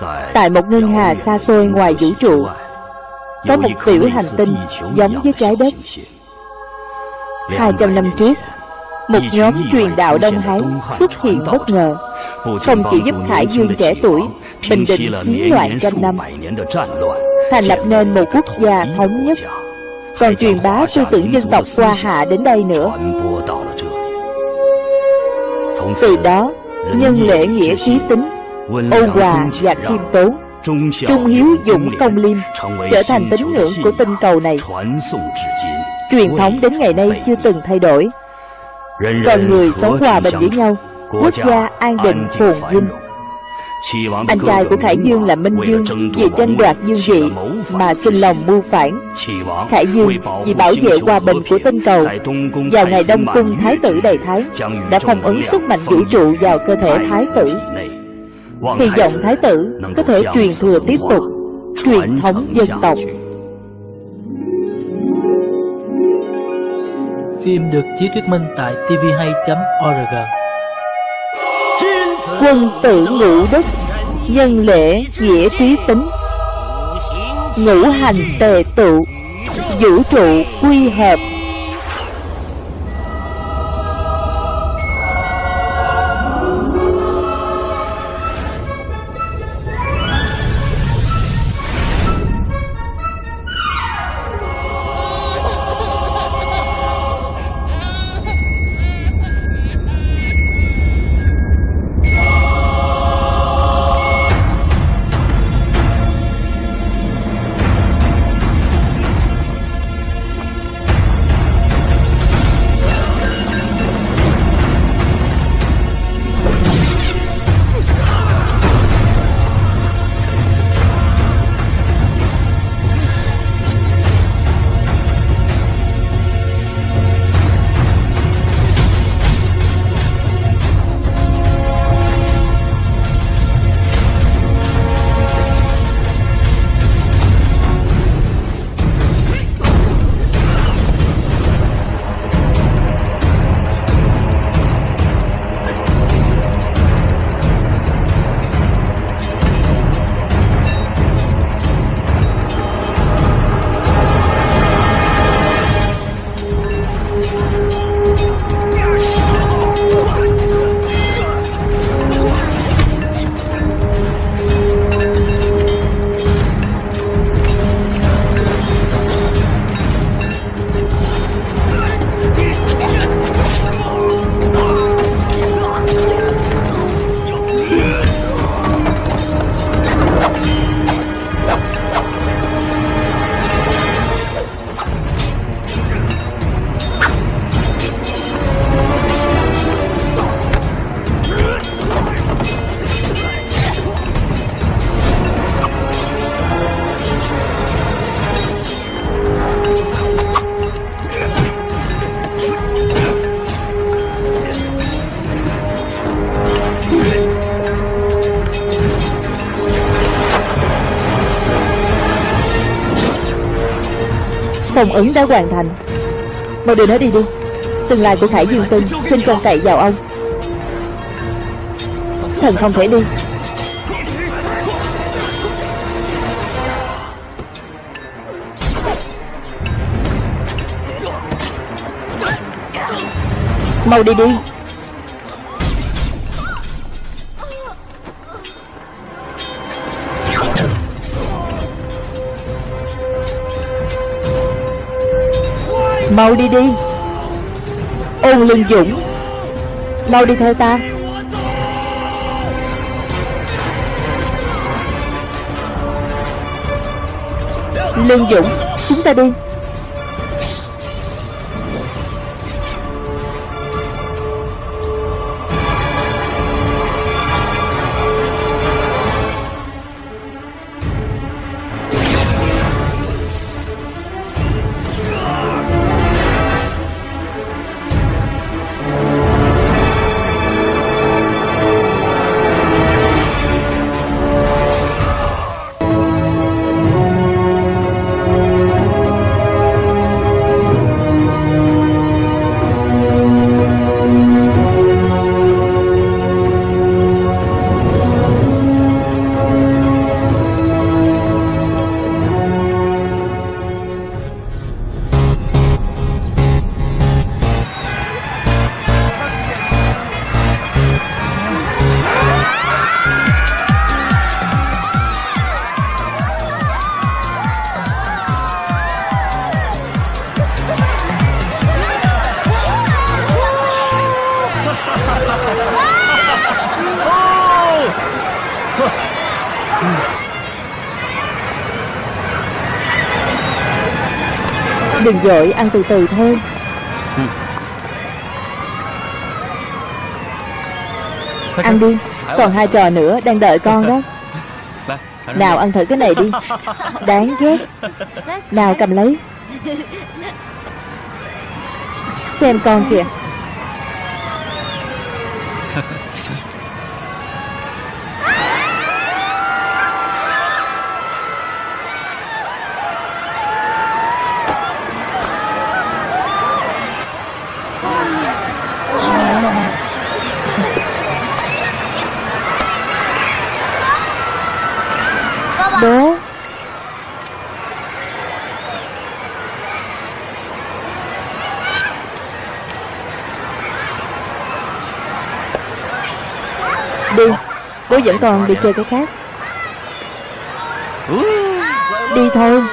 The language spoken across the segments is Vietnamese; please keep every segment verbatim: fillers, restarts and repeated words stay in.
Tại một ngân hà xa xôi ngoài vũ trụ, có một tiểu hành tinh giống với trái đất. Hai trăm năm trước, một nhóm truyền đạo Đông Hán xuất hiện bất ngờ, không chỉ giúp Khải Dương trẻ tuổi bình định chiến loạn trăm năm, thành lập nên một quốc gia thống nhất, còn truyền bá tư tưởng dân tộc Hoa Hạ đến đây nữa. Từ đó, nhân lễ nghĩa trí tính, ôn hòa và khiêm tốn, trung hiếu dũng công liêm trở thành tín ngưỡng của tinh cầu này. Truyền thống đến ngày nay chưa từng thay đổi. Con người sống hòa bình với nhau, quốc gia an định phồn vinh. Anh trai của Khải Dương là Minh Dương vì tranh đoạt dương vị mà sinh lòng mưu phản. Khải Dương vì bảo vệ hòa bình của tinh cầu, vào ngày Đông Cung Thái tử đầy Thái đã phong ấn sức mạnh vũ trụ vào cơ thể Thái tử, hy vọng Thái tử có thể truyền thừa tiếp tục truyền thống dân tộc. Phim được chiếu thuyết minh tại t v hai chấm org. Quân tử ngũ đức, nhân lễ nghĩa trí tính, ngũ hành tề tựu, vũ trụ quy hợp. Phong ấn đã hoàn thành. Mau đưa nó đi đi. Tương lai của Khải Dương Tinh xin trông cậy vào ông. Thần không thể đi. Mau đi đi. Mau đi đi. Ôn Lương Dũng, mau đi theo ta. Lương Dũng, chúng ta đi. Đừng vội, ăn từ từ thôi. Ăn đi, còn hai trò nữa đang đợi con đó. Nào ăn thử cái này đi. Đáng ghét. Nào cầm lấy. Xem con kìa. Bố. Đi, bố dẫn con đi chơi cái khác. Đi thôi.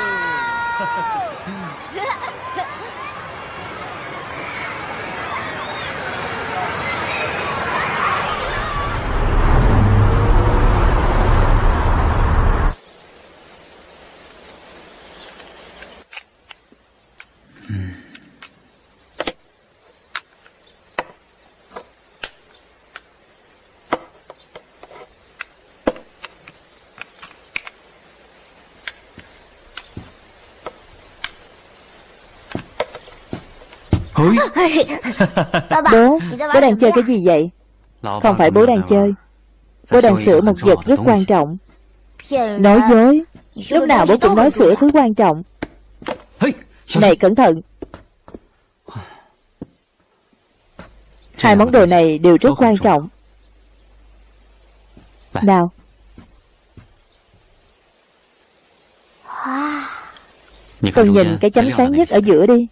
Bố, bố đang chơi cái gì vậy? Không phải bố đang chơi. Bố đang sửa một vật rất quan trọng. Nói dối. Lúc nào bố cũng nói sửa thứ quan trọng. Này cẩn thận. Hai món đồ này đều rất quan trọng. Nào. Con nhìn cái chấm sáng nhất ở giữa đi.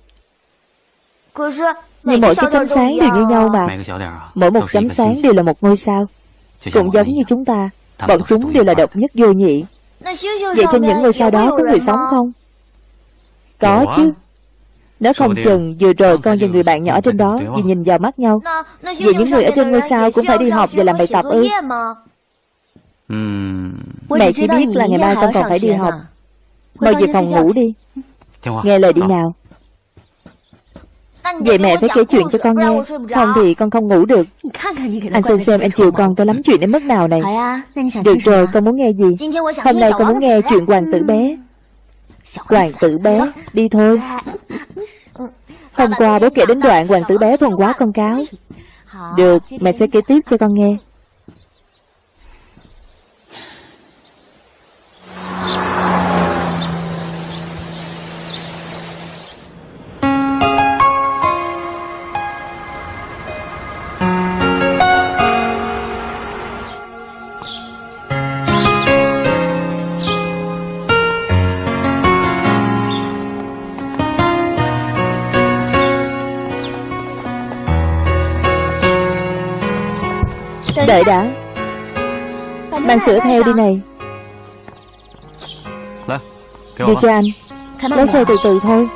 Nhưng mỗi cái chấm sáng đều như nhau mà. Mỗi một chấm sáng đều là một ngôi sao. Cũng giống như chúng ta. Bọn chúng đều là độc nhất vô nhị. Vậy trên những ngôi sao đó có người sống không? Có chứ. Nếu không chừng vừa rồi con và người bạn nhỏ trên đó vì nhìn vào mắt nhau. Vậy những người ở trên ngôi sao cũng phải đi học và làm bài tập ư? Mẹ chỉ biết là ngày mai con còn phải đi học. Mau về phòng ngủ đi. Nghe lời đi nào. Vậy mẹ phải kể chuyện cho con nghe. Không thì con không ngủ được. Anh xem xem anh chiều con tôi lắm chuyện đến mức nào này. Được rồi, con muốn nghe gì? Hôm nay con muốn nghe chuyện hoàng tử bé. Hoàng tử bé, đi thôi. Hôm qua bố kể đến đoạn hoàng tử bé thuần hóa con cáo. Được, mẹ sẽ kể tiếp cho con nghe. Đợi đã. Mang sữa theo đi này. Đưa cho anh. Lái xe từ từ thôi.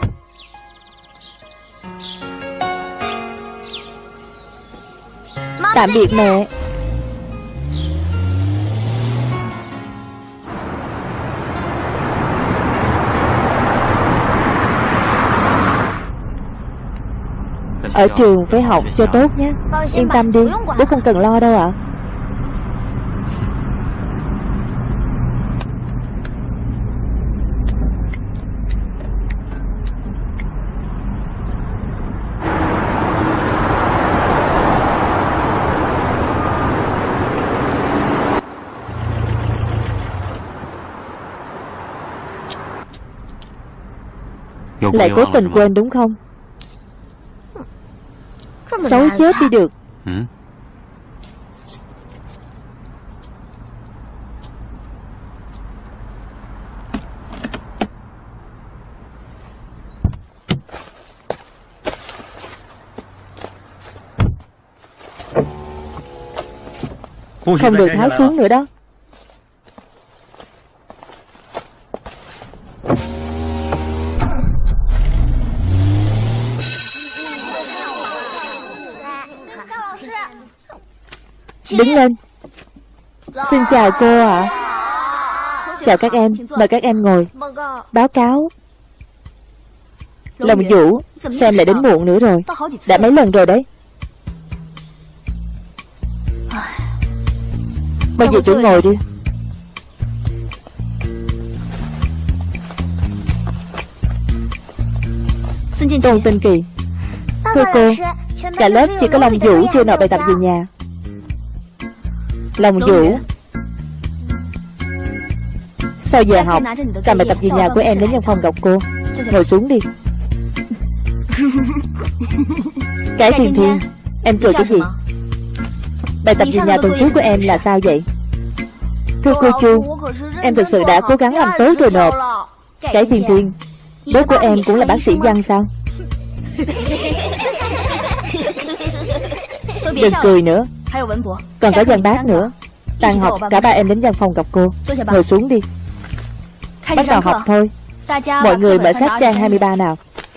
Tạm biệt mẹ. Ở trường phải học cho tốt nhé. Yên tâm đi, bố không cần lo đâu ạ. Lại cố tình quên đúng không? Xấu chết đi được. Không được tháo xuống nữa đó. Đứng lên. Xin chào cô ạ. Chào các em, mời các em ngồi. Báo cáo. Lòng Vũ, xem lại đến muộn nữa rồi. Đã mấy lần rồi đấy. Bây giờ chủ ngồi đi. Tôn Tinh Kỳ, thưa cô, cả lớp chỉ có Long Vũ chưa nộp bài tập về nhà. Long Vũ, sau giờ học cầm bài tập về nhà của em đến văn phòng gặp cô. Ngồi xuống đi. Cái Thiên Thiên, em cười cái gì? Bài tập về nhà tuần trước của em là sao vậy? Thưa cô Chu, em thực sự đã cố gắng làm tốt rồi nộp. Cái Thiên Thiên, bố của em cũng là bác sĩ văn sao? Đừng cười nữa. Còn có Văn Bác nữa. Tan học cả ba em đến văn phòng gặp cô. Ngồi xuống đi. Bắt đầu học thôi. Mọi người mở sách trang hai mươi ba nào.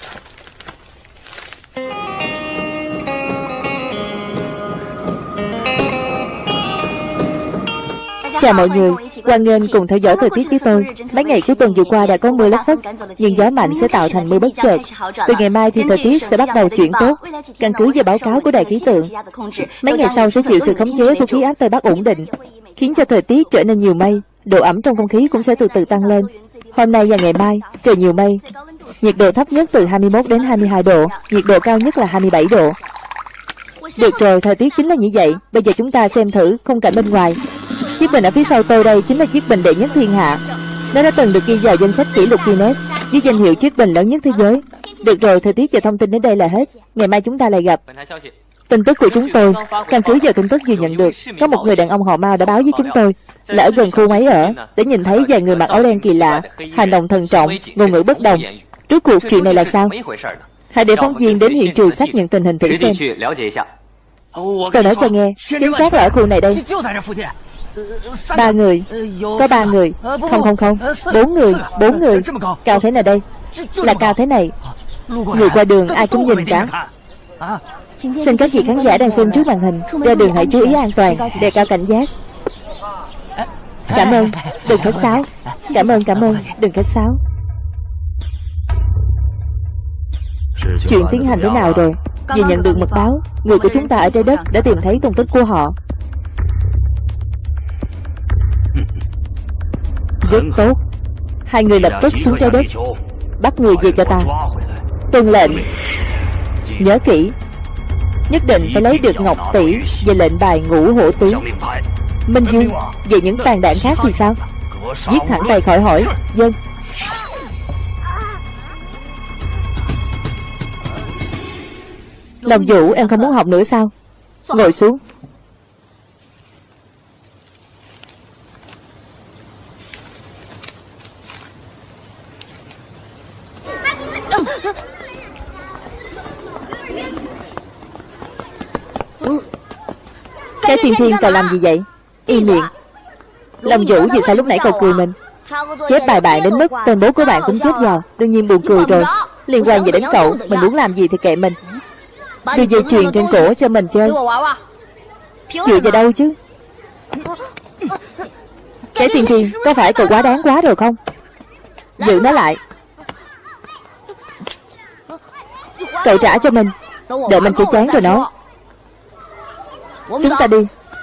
Chào mọi người, hoan nghênh cùng theo dõi thời tiết với tôi. Mấy ngày cuối tuần vừa qua đã có mưa lất phất, nhưng gió mạnh sẽ tạo thành mưa bất chợt. Từ ngày mai thì thời tiết sẽ bắt đầu chuyển tốt. Căn cứ vào báo cáo của đài khí tượng, mấy ngày sau sẽ chịu sự khống chế của khí áp Tây Bắc ổn định, khiến cho thời tiết trở nên nhiều mây. Độ ẩm trong không khí cũng sẽ từ từ tăng lên. Hôm nay và ngày mai trời nhiều mây, nhiệt độ thấp nhất từ hai mươi mốt đến hai mươi hai độ, nhiệt độ cao nhất là hai mươi bảy độ. Được rồi, thời tiết chính là như vậy. Bây giờ chúng ta xem thử khung cảnh bên ngoài. Chiếc bình ở phía sau tôi đây chính là chiếc bình đệ nhất thiên hạ. Nó đã từng được ghi vào danh sách kỷ lục Guinness với danh hiệu chiếc bình lớn nhất thế giới. Được rồi, thời tiết và thông tin đến đây là hết. Ngày mai chúng ta lại gặp. Tin tức của chúng tôi, căn cứ vào tin tức vừa nhận được, có một người đàn ông họ Mao đã báo với chúng tôi là ở gần khu máy ở để nhìn thấy vài người mặc áo đen kỳ lạ, hành động thận trọng, ngôn ngữ bất đồng. Rốt cuộc chuyện này là sao? Hãy để phóng viên đến hiện trường xác nhận tình hình thử xem. Tôi nói cho nghe, chính xác là ở khu này đây. Ba người, có ba người, không không không, bốn người, bốn người. Cao thế nào đây? Là cao thế này. Người qua đường ai cũng nhìn cả. Xin các vị khán giả đang xem trước màn hình, ra đường hãy chú ý an toàn, đề cao cảnh giác. Cảm ơn, đừng khách sáo. Cảm ơn, cảm ơn, đừng khách sáo. Chuyện tiến hành thế nào rồi? Vừa nhận được mật báo, người của chúng ta ở trái đất đã tìm thấy tung tích của họ. Rất tốt. Hai người lập tức xuống trái đất, bắt người về cho ta. Tuân lệnh. Nhớ kỹ, nhất định phải lấy được ngọc tỷ về lệnh bài ngũ hổ tý. Minh Dương, về những tàn đạn khác thì sao? Giết thẳng tay khỏi hỏi. Dân. Long Vũ, em không muốn học nữa sao? Ngồi xuống. Cái Thiên Thiên cậu làm gì vậy? Im miệng. Long Vũ vì sao lúc nãy cậu cười mình? Chép bài bạn đến mức tên bố của bạn cũng chép vào. Đương nhiên buồn cười rồi. Liên quan gì đến cậu? Mình muốn làm gì thì kệ mình. Đưa dây chuyền trên cổ cho mình chơi. Dựa vào đâu chứ? Cái Thiên Thiên, có phải cậu quá đáng quá rồi không? Giữ nó lại. Cậu trả cho mình. Đợi mình chơi chán rồi nói. Chúng ta đi.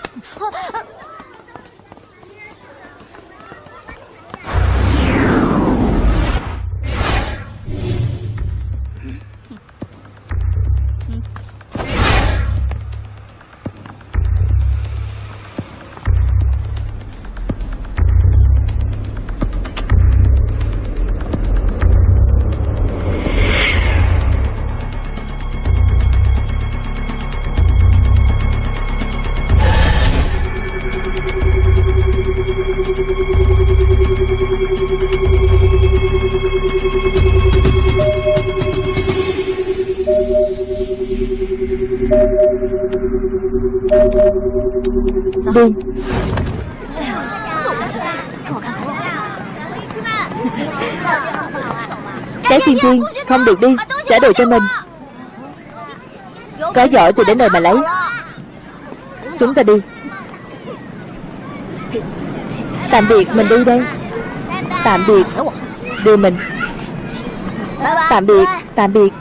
Đi. Cái Thiên Thiên, không được đi. Trả đồ cho mình. Có giỏi thì đến nơi mà lấy. Chúng ta đi. Tạm biệt, mình đi đây. Tạm biệt. Đưa mình. Tạm biệt. tạm biệt.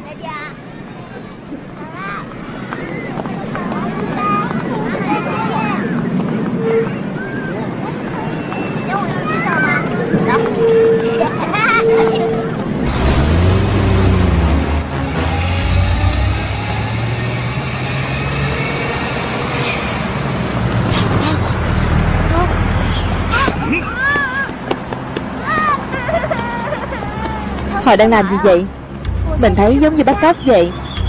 Họ đang làm gì vậy? Mình thấy giống như bắt cóc vậy.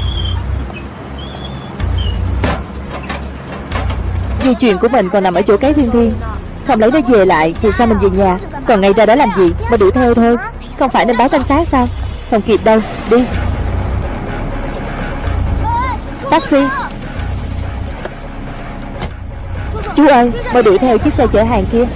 Dây chuyền của mình còn nằm ở chỗ cái thiên thiên. Không lấy nó về lại thì sao mình về nhà? Còn ngay ra đó làm gì mà đuổi theo thôi? Không phải nên báo cảnh sát sao? Không kịp đâu, đi. Taxi. Chú ơi, mau đuổi theo chiếc xe chở hàng kia.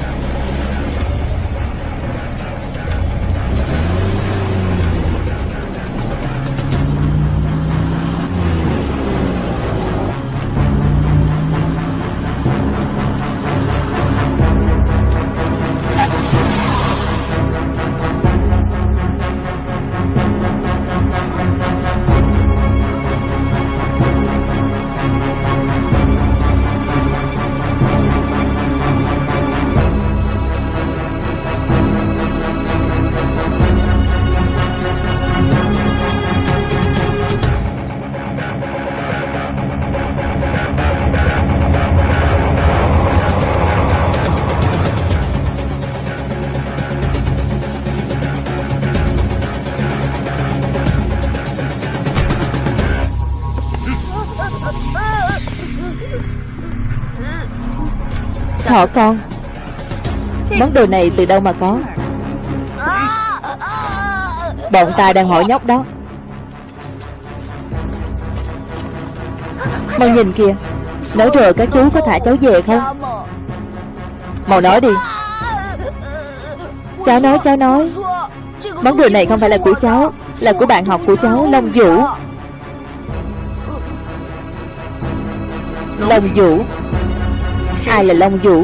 Thỏ con. Món đồ này từ đâu mà có? Bọn ta đang hỏi nhóc đó. Mau nhìn kìa. Nói rồi các chú có thả cháu về không? Mau nói đi. Cháu nói, cháu nói. Món đồ này không phải là của cháu, là của bạn học của cháu, Long Vũ. Long Vũ? Ai là Long Vũ?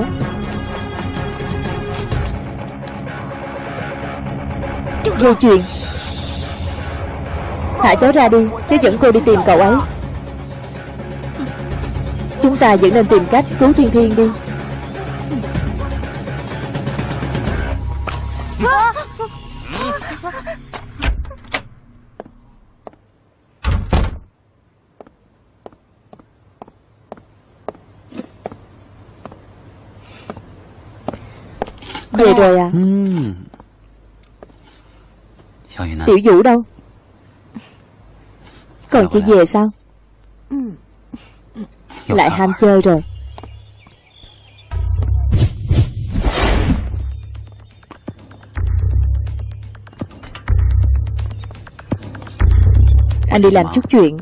Dây chuyền. Thả cháu ra đi, cháu dẫn cô đi tìm cậu ấy. Chúng ta vẫn nên tìm cách cứu Thiên Thiên đi. Về rồi à? Tiểu Vũ đâu? Còn chị về sao? Lại ham chơi rồi. Anh đi làm chút chuyện.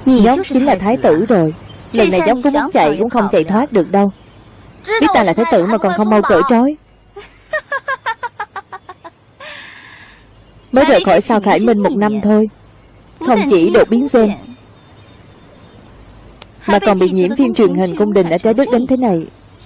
Nhóc chính là thái tử rồi. Lần này nhóc có muốn chạy cũng không chạy thoát được đâu. Biết ta là thái tử mà còn không mau cởi trói. Mới rời khỏi Sao Khải Minh một năm thôi, không chỉ đột biến gen mà còn bị nhiễm phim truyền hình cung đình ở trái đất đến thế này.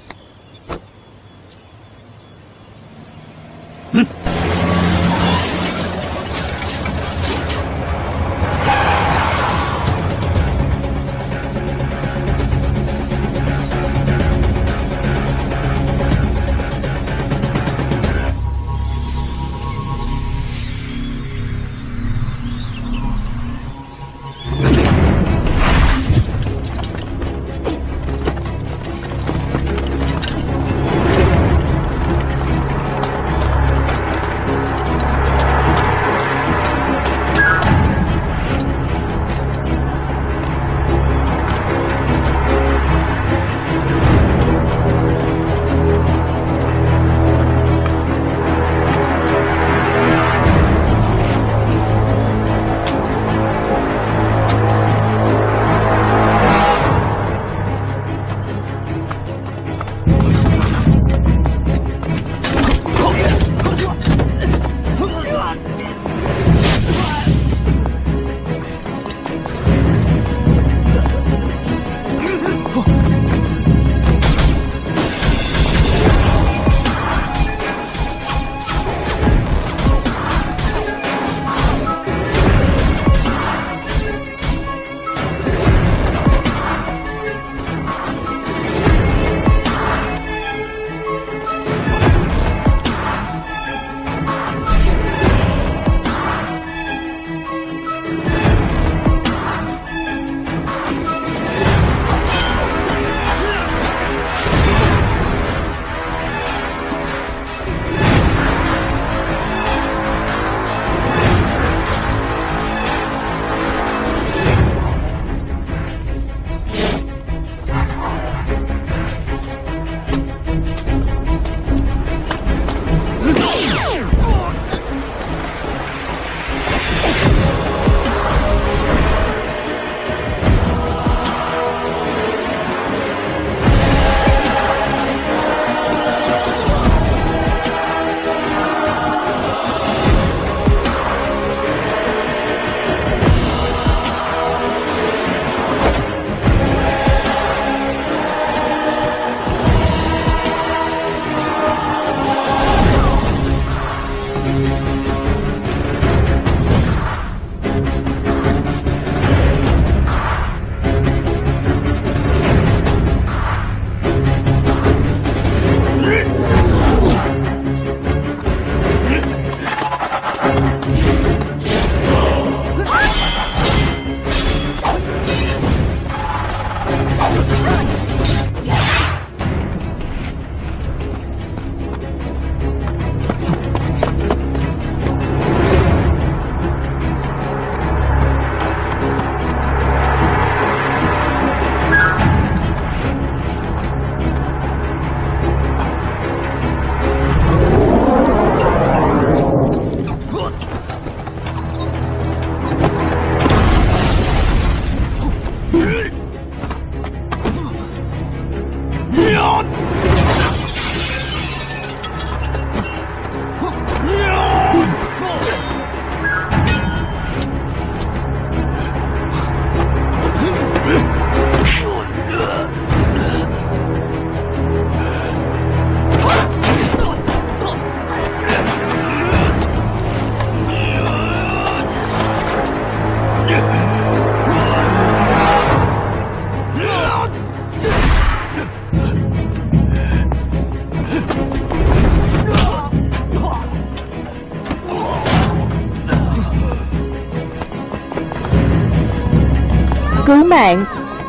Cứu mạng!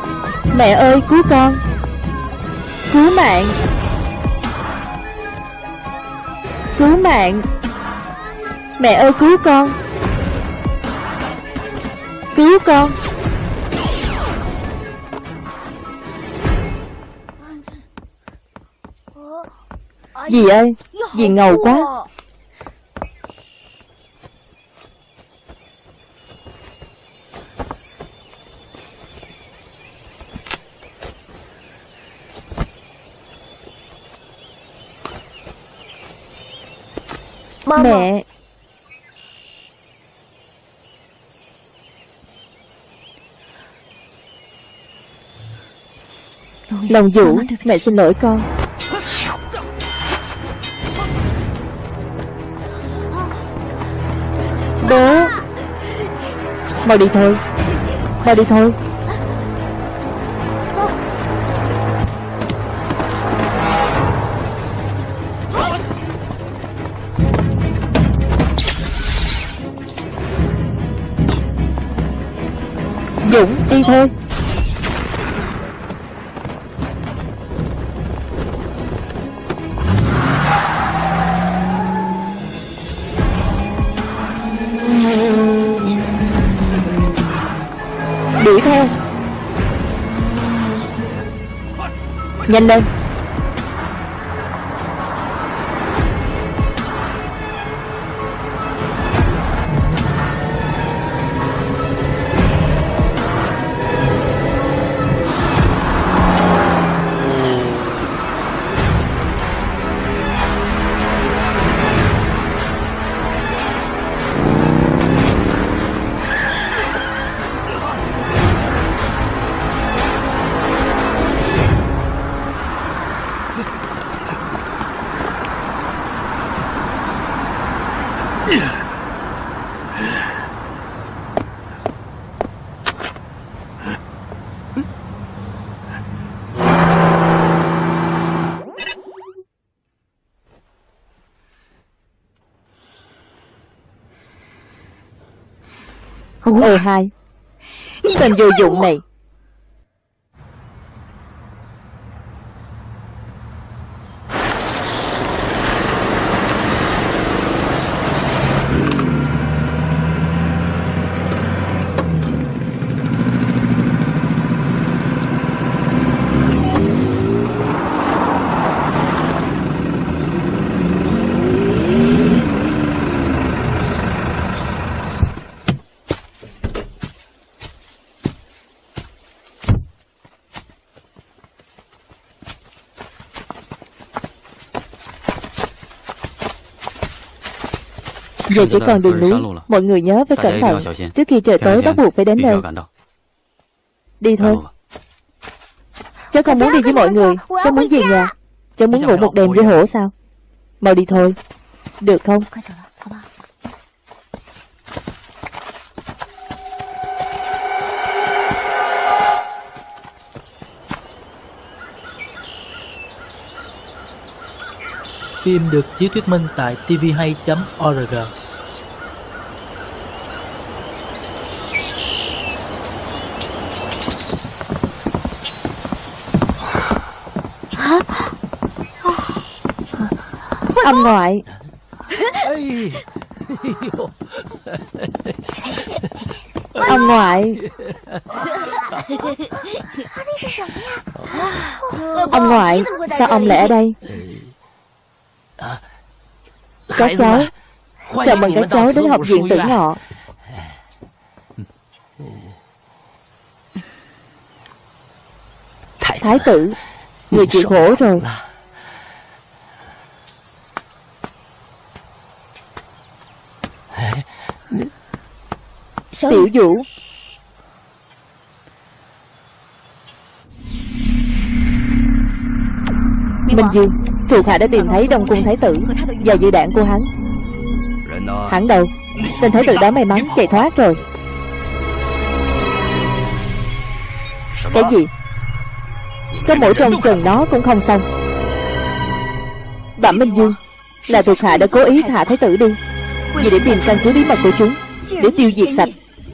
Mẹ ơi cứu con! Cứu mạng! Cứu mạng! Mẹ ơi cứu con! Cứu con! Dì ơi, dì ngầu quá. Mẹ. Lòng Vũ, mẹ xin lỗi con. Bố, mau đi thôi, mau đi thôi. Dũng, đi thôi. Đuổi theo. Nhanh lên. Ô hai, tên vô dụng này. Giờ chỉ còn đường núi, mọi người nhớ phải cẩn thận. Trước khi trời tối bắt buộc phải đến đây. Đi thôi. Cháu không muốn đi với mọi người. Cháu muốn về nhà. Cháu muốn ngủ một đêm với hổ sao? Mau đi thôi. Được không? Phim được chiếu thuyết minh tại tê vê hai chấm org. Ông ngoại. Ông ngoại. Ông ngoại, sao ông lại ở đây? Các cháu, chào mừng các cháu đến học viện Tử Ngọ. Thái tử, người chịu khổ rồi. Tiểu Vũ. Minh Dương, thuộc hạ đã tìm thấy Đông Cung Thái tử và dư đạn của hắn. Hắn đâu? Tên thái tử đó may mắn chạy thoát rồi. Cái gì? Có mỗi trong chừng nó cũng không xong. Bẩm Minh Dương, là thuộc hạ đã cố ý thả thái tử đi, vì để tìm căn cứ bí mật của chúng, để tiêu diệt sạch.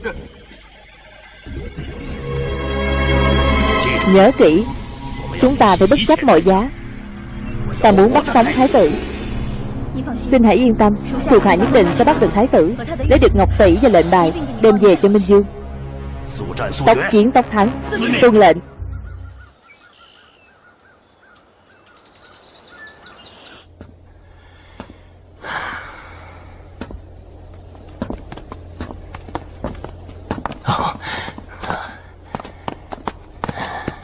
Nhớ kỹ, chúng ta phải bất chấp mọi giá. Ta muốn bắt sống thái tử. Xin hãy yên tâm, thuộc hạ nhất định sẽ bắt được thái tử, lấy được ngọc tỷ và lệnh bài, đem về cho Minh Dương. Tốc chiến tốc thắng. Tuân lệnh.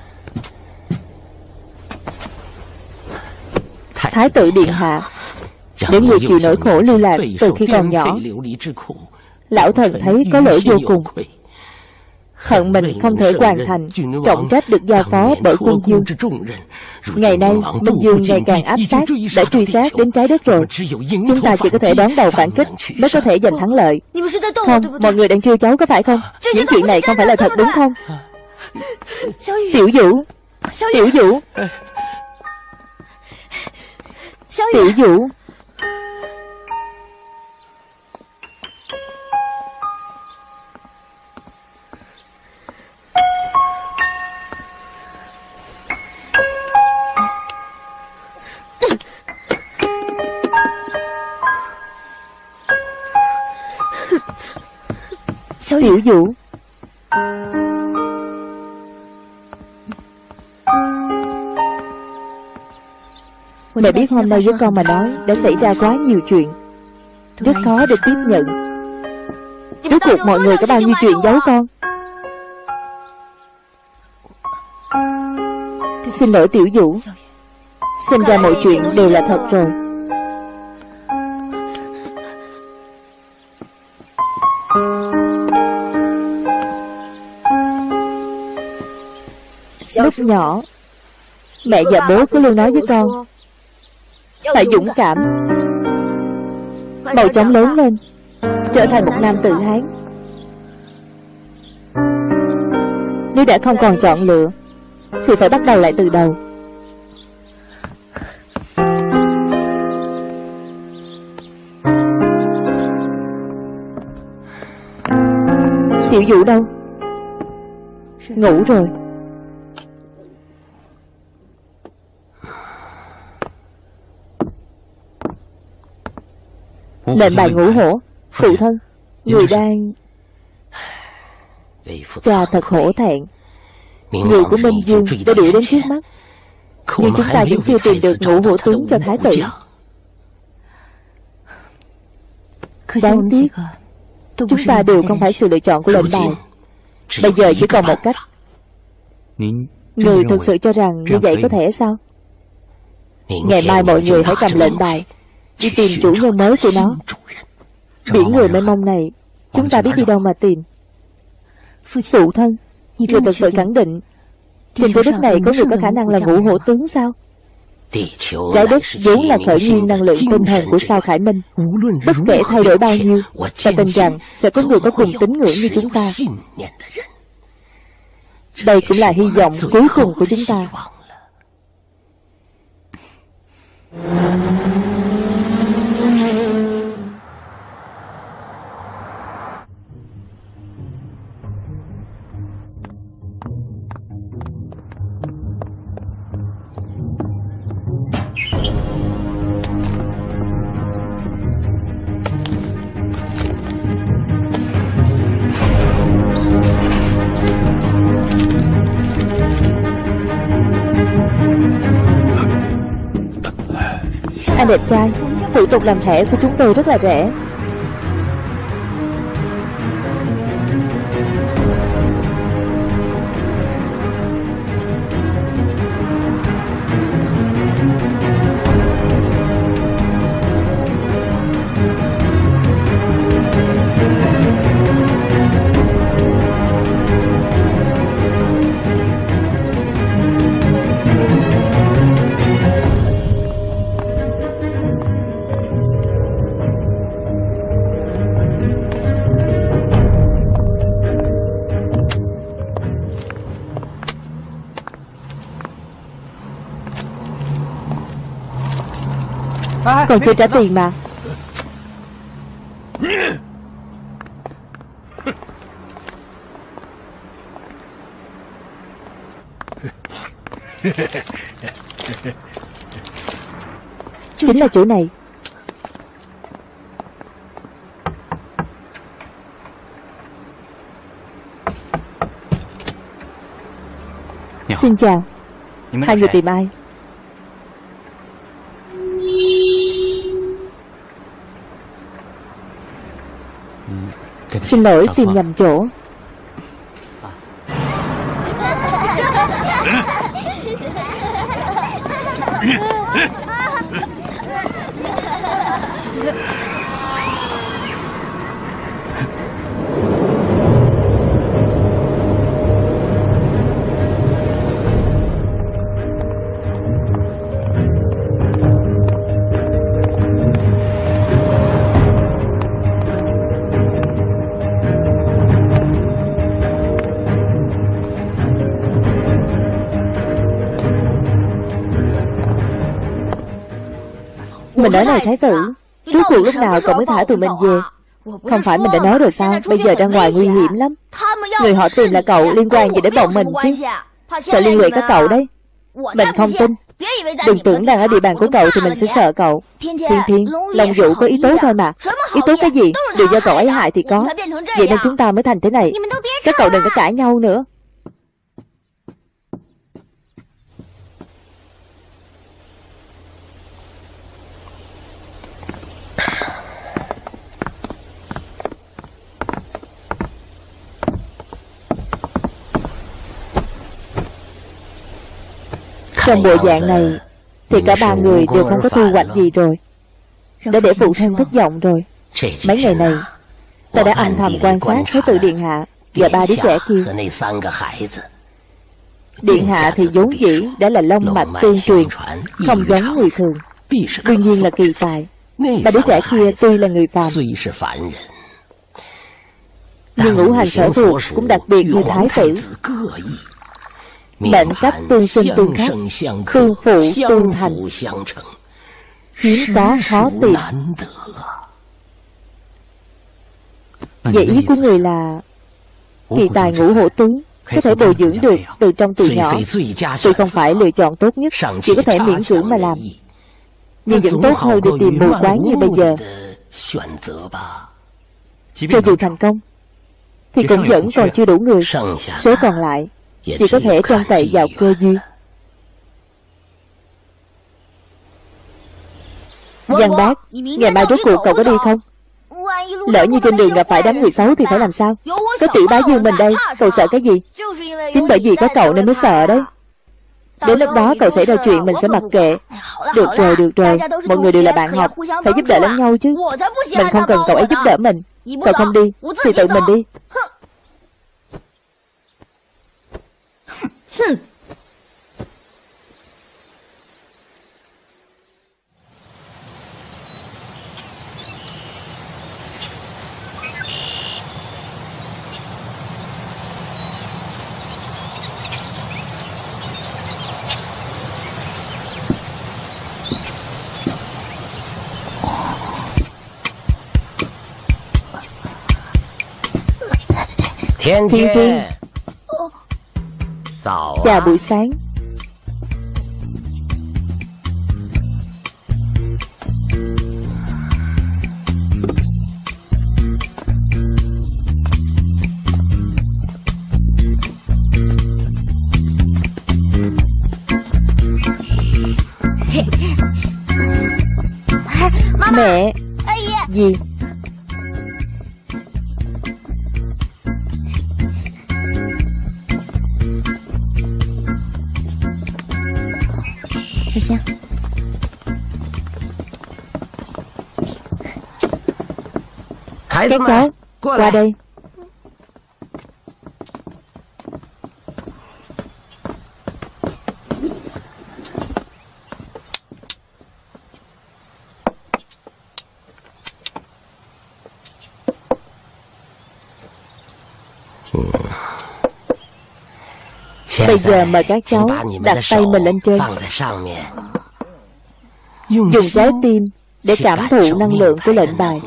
Thái tử điện hạ, để người chịu nỗi khổ lưu lạc từ khi còn nhỏ. Lão thần thấy có lỗi vô cùng, hận mình không thể hoàn thành trọng trách được giao phó bởi quân Dương. Ngày nay Minh Dương ngày càng áp sát, đã truy sát đến trái đất rồi. Chúng ta chỉ có thể đón đầu phản kích mới có thể giành thắng lợi. Không, mọi người đang trêu cháu có phải không? Những chuyện này không phải là thật đúng không? Tiểu Vũ, Tiểu Vũ, Tiểu Vũ. Tiểu Vũ, mẹ biết hôm nay với con mà nói đã xảy ra quá nhiều chuyện, rất khó để tiếp nhận. Rốt cuộc mọi người có bao nhiêu chuyện giấu con? Xin lỗi Tiểu Vũ, xem ra mọi chuyện đều là thật rồi. Lúc nhỏ, mẹ và bố cứ luôn nói với con phải dũng cảm, mau chóng lớn lên, trở thành một nam tử Hán. Nếu đã không còn chọn lựa thì phải bắt đầu lại từ đầu. Tiểu Vũ đâu? Ngủ rồi. Lệnh bài ngũ hổ. Phụ thân, người đang... Cha thật hổ thẹn. Người của Minh Dương đã đuổi đến trước mắt, nhưng chúng ta vẫn chưa tìm được ngũ hổ tướng cho thái tử. Đáng tiếc, chúng ta đều không phải sự lựa chọn của lệnh bài. Bây giờ chỉ còn một cách. Người thực sự cho rằng như vậy có thể sao? Ngày mai mọi người hãy cầm lệnh bài đi tìm chủ nhân mới của nó. Biển người mênh mông này, chúng ta biết đi đâu mà tìm. Phụ thân, người thật sự khẳng định trên trái đất này có người có khả năng là ngũ hổ tướng sao? Trái đất vốn là khởi nguyên năng lượng tinh thần của sao Khải Minh. Bất kể thay đổi bao nhiêu, ta tin rằng sẽ có người có cùng tín ngưỡng như chúng ta. Đây cũng là hy vọng cuối cùng của chúng ta. Anh đẹp trai, thủ tục làm thẻ của chúng tôi rất là rẻ. Còn chưa trả tiền mà. Chính là chỗ này. Xin chào. Hai người tìm ai? Xin lỗi, tìm nhầm chỗ. Mình nói này thái tử, rốt cuộc lúc nào cậu mới thả tụi mình về? Không phải mình đã nói rồi sao? Bây giờ ra ngoài nguy hiểm lắm. Người họ tìm là cậu, liên quan gì đến bọn mình chứ? Sợ liên lụy các cậu đấy. Mình không tin. Đừng tưởng đang ở địa bàn của cậu thì mình sẽ sợ cậu. Thiên Thiên, Long Vũ có ý tốt thôi mà. Ý tốt cái gì? Đều do cậu ấy hại thì có. Vậy nên chúng ta mới thành thế này. Các cậu đừng có cãi nhau nữa. Trong bộ dạng này thì cả ba người đều không có thu hoạch gì rồi. Đã để phụ thân thất vọng rồi. Mấy ngày này ta đã âm thầm quan sát Thái tử điện hạ và ba đứa trẻ kia. Điện hạ thì vốn dĩ đã là long mạch tương truyền, không giống người thường, đương nhiên là kỳ tài. Ba đứa trẻ kia tuy là người phàm, nhưng ngũ hành sở thuộc cũng đặc biệt như thái tử. Mệnh cách tương sinh tương khắc, tương phụ tương thành, hiếm có khó tìm. Vậy ý của người là kỳ tài ngũ hổ tướng có thể bồi dưỡng được từ trong từ nhỏ. Tuy không phải lựa chọn tốt nhất, chỉ có thể miễn cưỡng mà làm, nhưng vẫn tốt hơn đi tìm mù quáng như bây giờ. Cho dù thành công thì cũng vẫn còn chưa đủ người. Số còn lại chỉ có thể trông cậy vào cơ duyên. Giang Bác, ngày mai rốt cuộc cậu có đi không? Lỡ như trên đường gặp phải đám người xấu thì phải làm sao? Có tiểu bá Dương mình đây, cậu sợ cái gì? Chính bởi vì có cậu nên mới sợ đấy. Đến lúc đó cậu xảy ra chuyện mình sẽ mặc kệ. Được rồi, được rồi, mọi người đều là bạn học, phải giúp đỡ lẫn nhau chứ. Mình không cần cậu ấy giúp đỡ mình. Cậu không đi thì tự mình đi. Thiên Thiên, chào buổi sáng. Mẹ. Gì? Các cháu, qua đây. Bây giờ mời các cháu đặt tay mình lên trên, dùng trái tim để cảm thụ năng lượng của lệnh bài.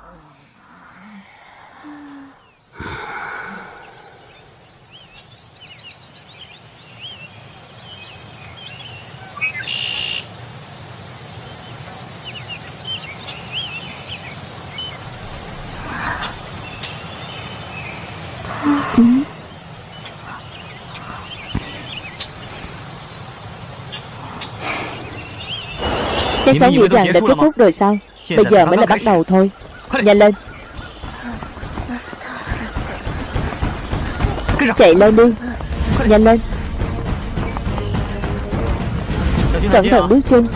Các cháu nghĩ rằng đã kết thúc rồi sao? Bây giờ mới là bắt đầu thôi. Nhanh lên, chạy lên đi. Nhanh lên, cẩn thận bước chân.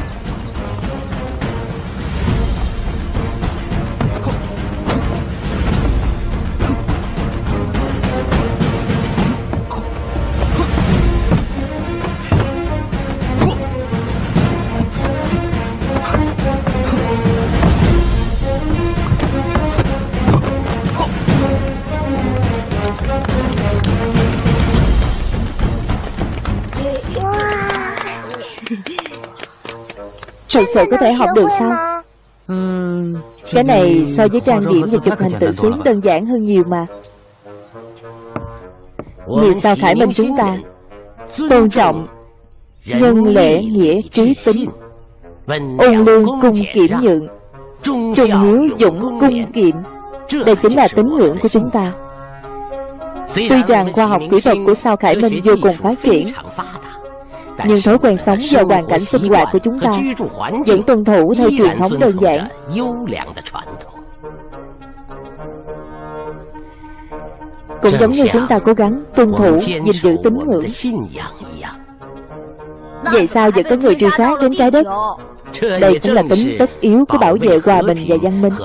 Thật sự có thể học được sao? Cái này so với trang điểm và chụp hình tự sướng đơn giản hơn nhiều mà. Người sao Khải Minh chúng ta tôn trọng nhân lễ nghĩa trí tín, ôn lương cung kiểm nhượng, trung hiếu dũng cung kiệm. Đây chính là tín ngưỡng của chúng ta. Tuy rằng khoa học kỹ thuật của sao Khải Minh vô cùng phát triển, nhưng thói quen sống và hoàn cảnh sinh hoạt của chúng ta vẫn tuân thủ theo truyền thống đơn giản. Cũng giống như chúng ta cố gắng tuân thủ, gìn giữ tín ngưỡng. Vậy sao vẫn có người truy sát đến trái đất? Đây cũng là tính tất yếu của bảo vệ hòa bình và văn minh.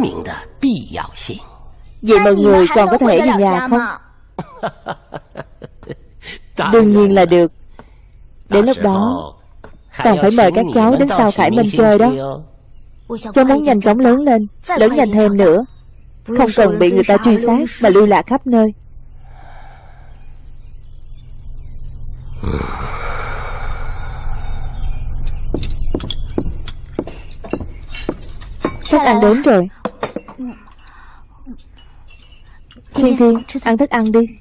Vậy mọi người còn có thể về nhà không? Đương nhiên là được. Đến lúc đó còn phải mời các cháu đến sao Khải Minh chơi đó. Cháu muốn nhanh chóng lớn lên, lớn nhanh thêm nữa, không cần bị người ta truy sát mà lưu lạc khắp nơi. Thức ăn đến rồi. Thiên Thiên, ăn thức ăn đi.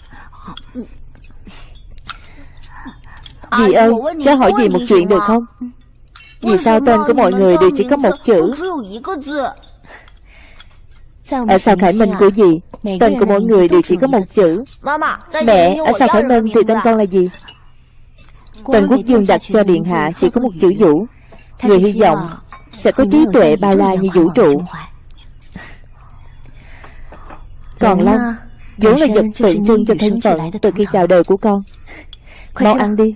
Dì ơi, cháu hỏi dì một chuyện được không? Vì sao tên của mọi người đều chỉ có một chữ? Ở sao Khải Minh của dì, tên của mỗi người đều chỉ có một chữ. Mẹ, ở sao Khải Minh thì tên con là gì? Tên quốc dương đặt cho điện hạ chỉ có một chữ Vũ. Người hy vọng sẽ có trí tuệ bao la như vũ trụ. Còn Long vốn là vật tượng trưng cho thân phận từ khi chào đời của con. Mau ăn đi.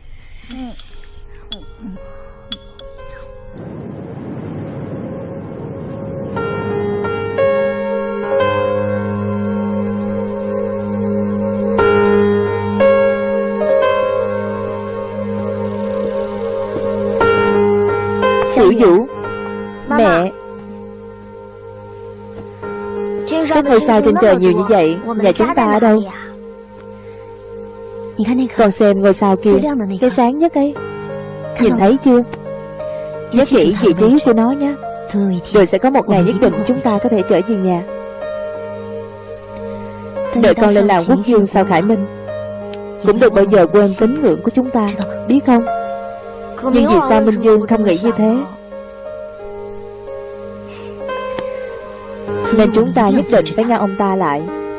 Tiểu Vũ, mẹ, các ngôi sao trên trời nhiều như vậy, nhà chúng ta ở đâu? Con xem ngôi sao kia, cái sáng nhất ấy, nhìn thấy chưa? Nhớ kỹ vị trí của nó nhé. Rồi sẽ có một ngày nhất định chúng ta có thể trở về nhà. Đợi con lên làm quốc dương sao Khải Minh, cũng đừng bao giờ quên tín ngưỡng của chúng ta, biết không? Nhưng vì sao Minh Dương không nghĩ như thế? Nên chúng ta nhất định phải ngăn ông ta lại.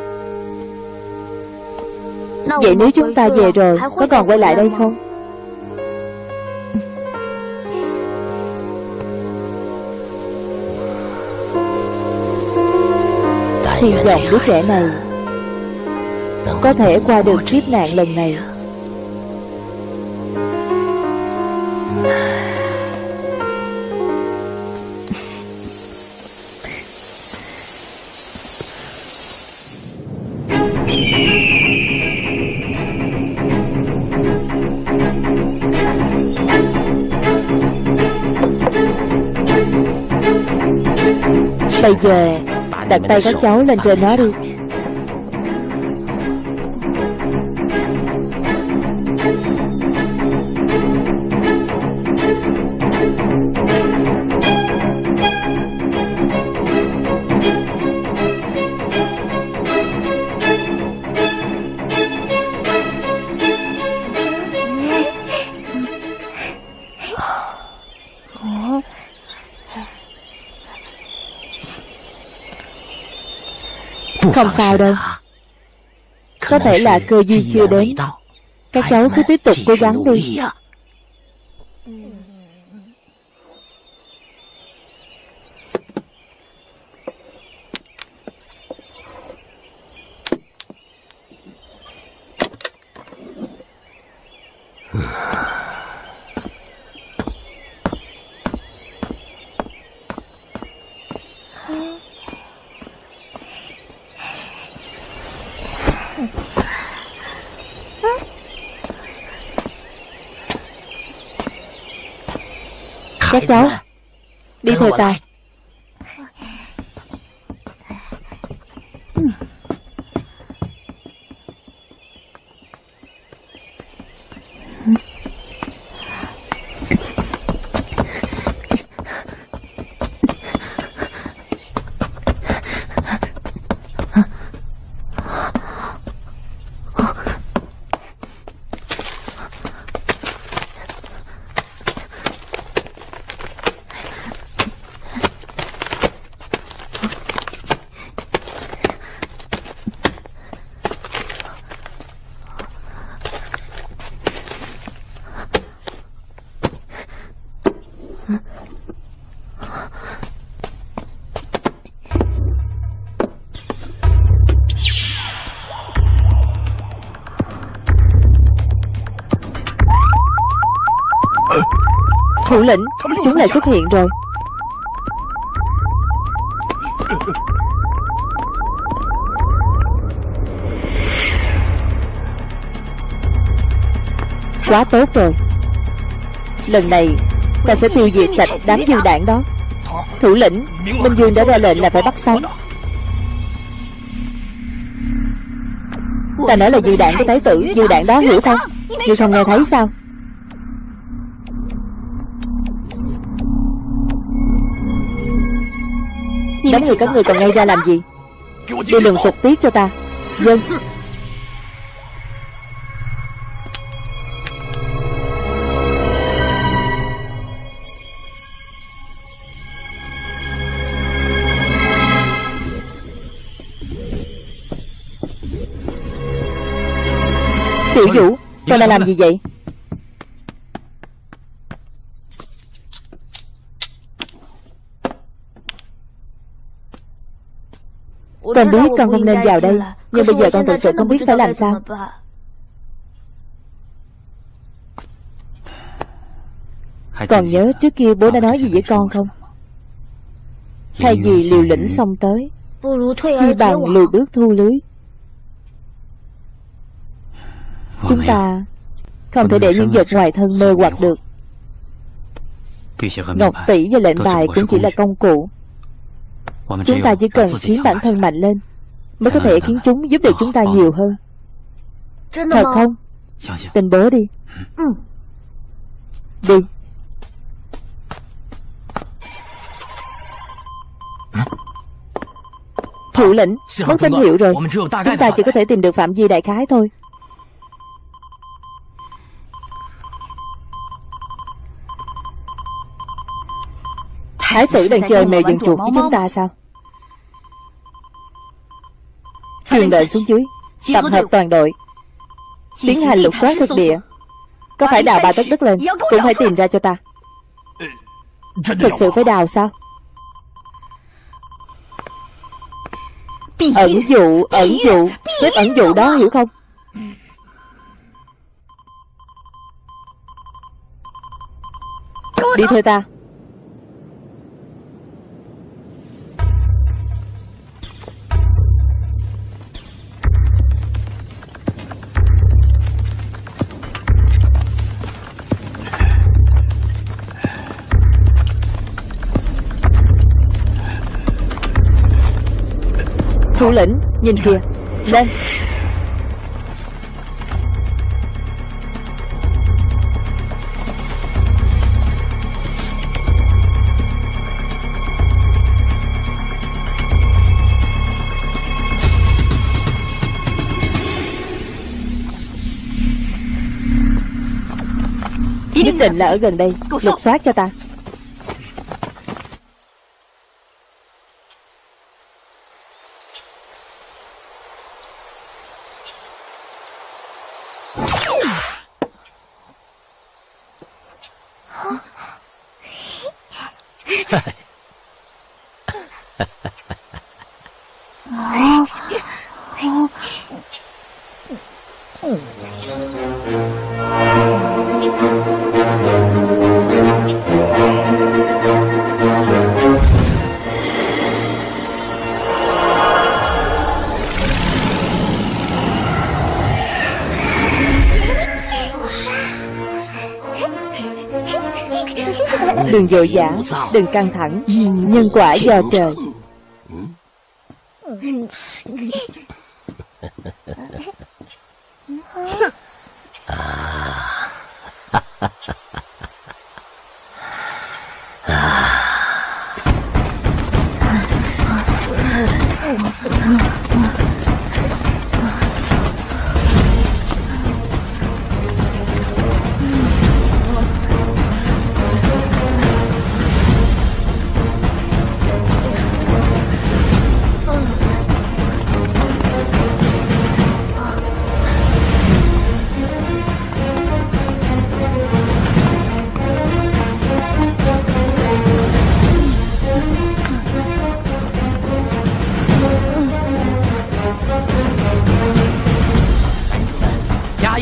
Vậy nếu chúng ta về rồi, có còn quay lại đây không? Hy vọng đứa trẻ này có thể qua được kiếp nạn lần này. Bây giờ đặt tay các cháu lên trên nó đi. Không sao đâu. Có thể là cơ duyên chưa đến. Các cháu cứ tiếp tục cố gắng đi. Các cháu đi theo ta. Thủ lĩnh, chúng lại xuất hiện rồi. Quá tốt rồi. Lần này ta sẽ tiêu diệt sạch đám dư đảng đó. Thủ lĩnh, Minh Dương đã ra lệnh là phải bắt sống. Ta nói là dư đảng của thái tử, dư đảng đó, hiểu không? Ngươi không nghe thấy sao? Đám người các người còn ngay ra làm gì? Đi lùng sục tiếp cho ta. Dân. Tiểu Vũ, con đang làm gì vậy? Con biết con không nên vào đây, nhưng bây giờ con thực sự không biết phải làm sao. Còn nhớ trước kia bố đã nói gì với con không? Thay vì liều lĩnh xông tới, chi bằng lùi bước thu lưới. Chúng ta không thể để những vật ngoài thân mê hoặc được. Ngọc tỷ và lệnh bài cũng chỉ là công cụ. Chúng ta chỉ cần khiến bản thân mạnh lên mới có thể khiến chúng giúp được chúng ta nhiều hơn. Thật không? Tin bố đi. Đi. Thủ lĩnh, mất tín hiệu rồi. Chúng ta chỉ có thể tìm được phạm vi đại khái thôi. Thái tử đang chơi mèo dừng chuột với chúng ta sao? Truyền lệnh xuống dưới, tập hợp toàn đội, tiến hành lục soát thực địa. Có phải đào ba tấc đất lên cũng phải tìm ra cho ta. Thực sự phải đào sao? Ẩn dụ, ẩn dụ, phép ẩn dụ đó, hiểu không? Đi theo ta. Thủ lĩnh, nhìn kìa. Lên. Nhất định là ở gần đây. Lục soát cho ta. Đừng vội vã, đừng căng thẳng. Nhân quả do trời.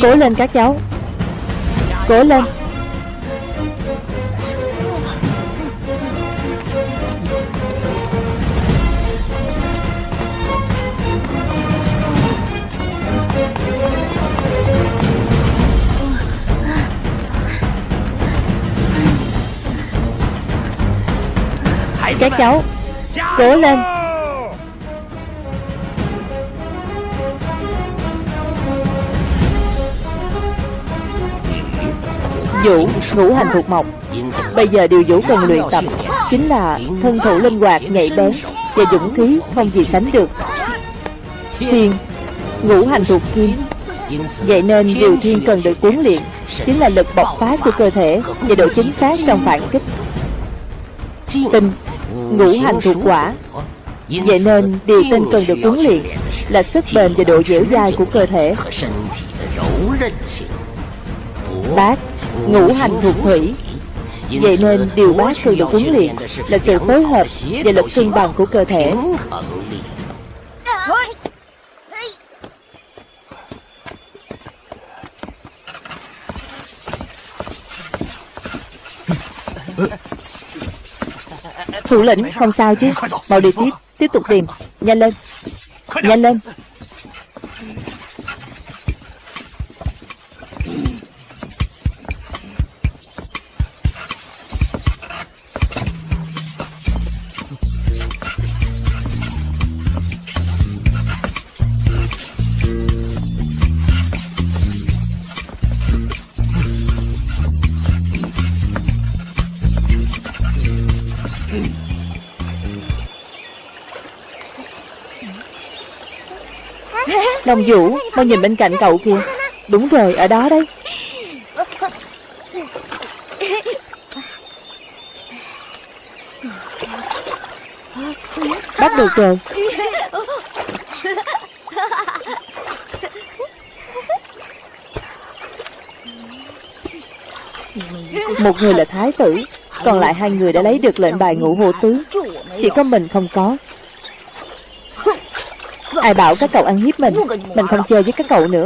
Cố lên các cháu, cố lên. Các cháu, cố lên. Vũ ngũ hành thuộc mộc, bây giờ điều Vũ cần luyện tập chính là thân thủ linh hoạt, nhạy bén và dũng khí không gì sánh được. Thiên ngũ hành thuộc kim, vậy nên điều Thiên cần được huấn luyện chính là lực bộc phát của cơ thể và độ chính xác trong phản kích. Tinh ngũ hành thuộc hỏa, vậy nên điều Tinh cần được huấn luyện là sức bền và độ dẻo dai của cơ thể. Bát ngũ hành thuộc thủy, vậy nên điều Bát cần được huấn luyện là sự phối hợp và lực cân bằng của cơ thể. Thủ lĩnh không sao chứ? Mau đi tiếp, tiếp tục tìm. Nhanh lên, nhanh lên. Long Vũ, mau nhìn bên cạnh cậu kìa. Đúng rồi, ở đó đấy. Bắt được rồi. Một người là thái tử, còn lại hai người đã lấy được lệnh bài ngũ hộ tướng. Chỉ có mình không có. Ai bảo các cậu ăn hiếp mình? Mình không chơi với các cậu nữa.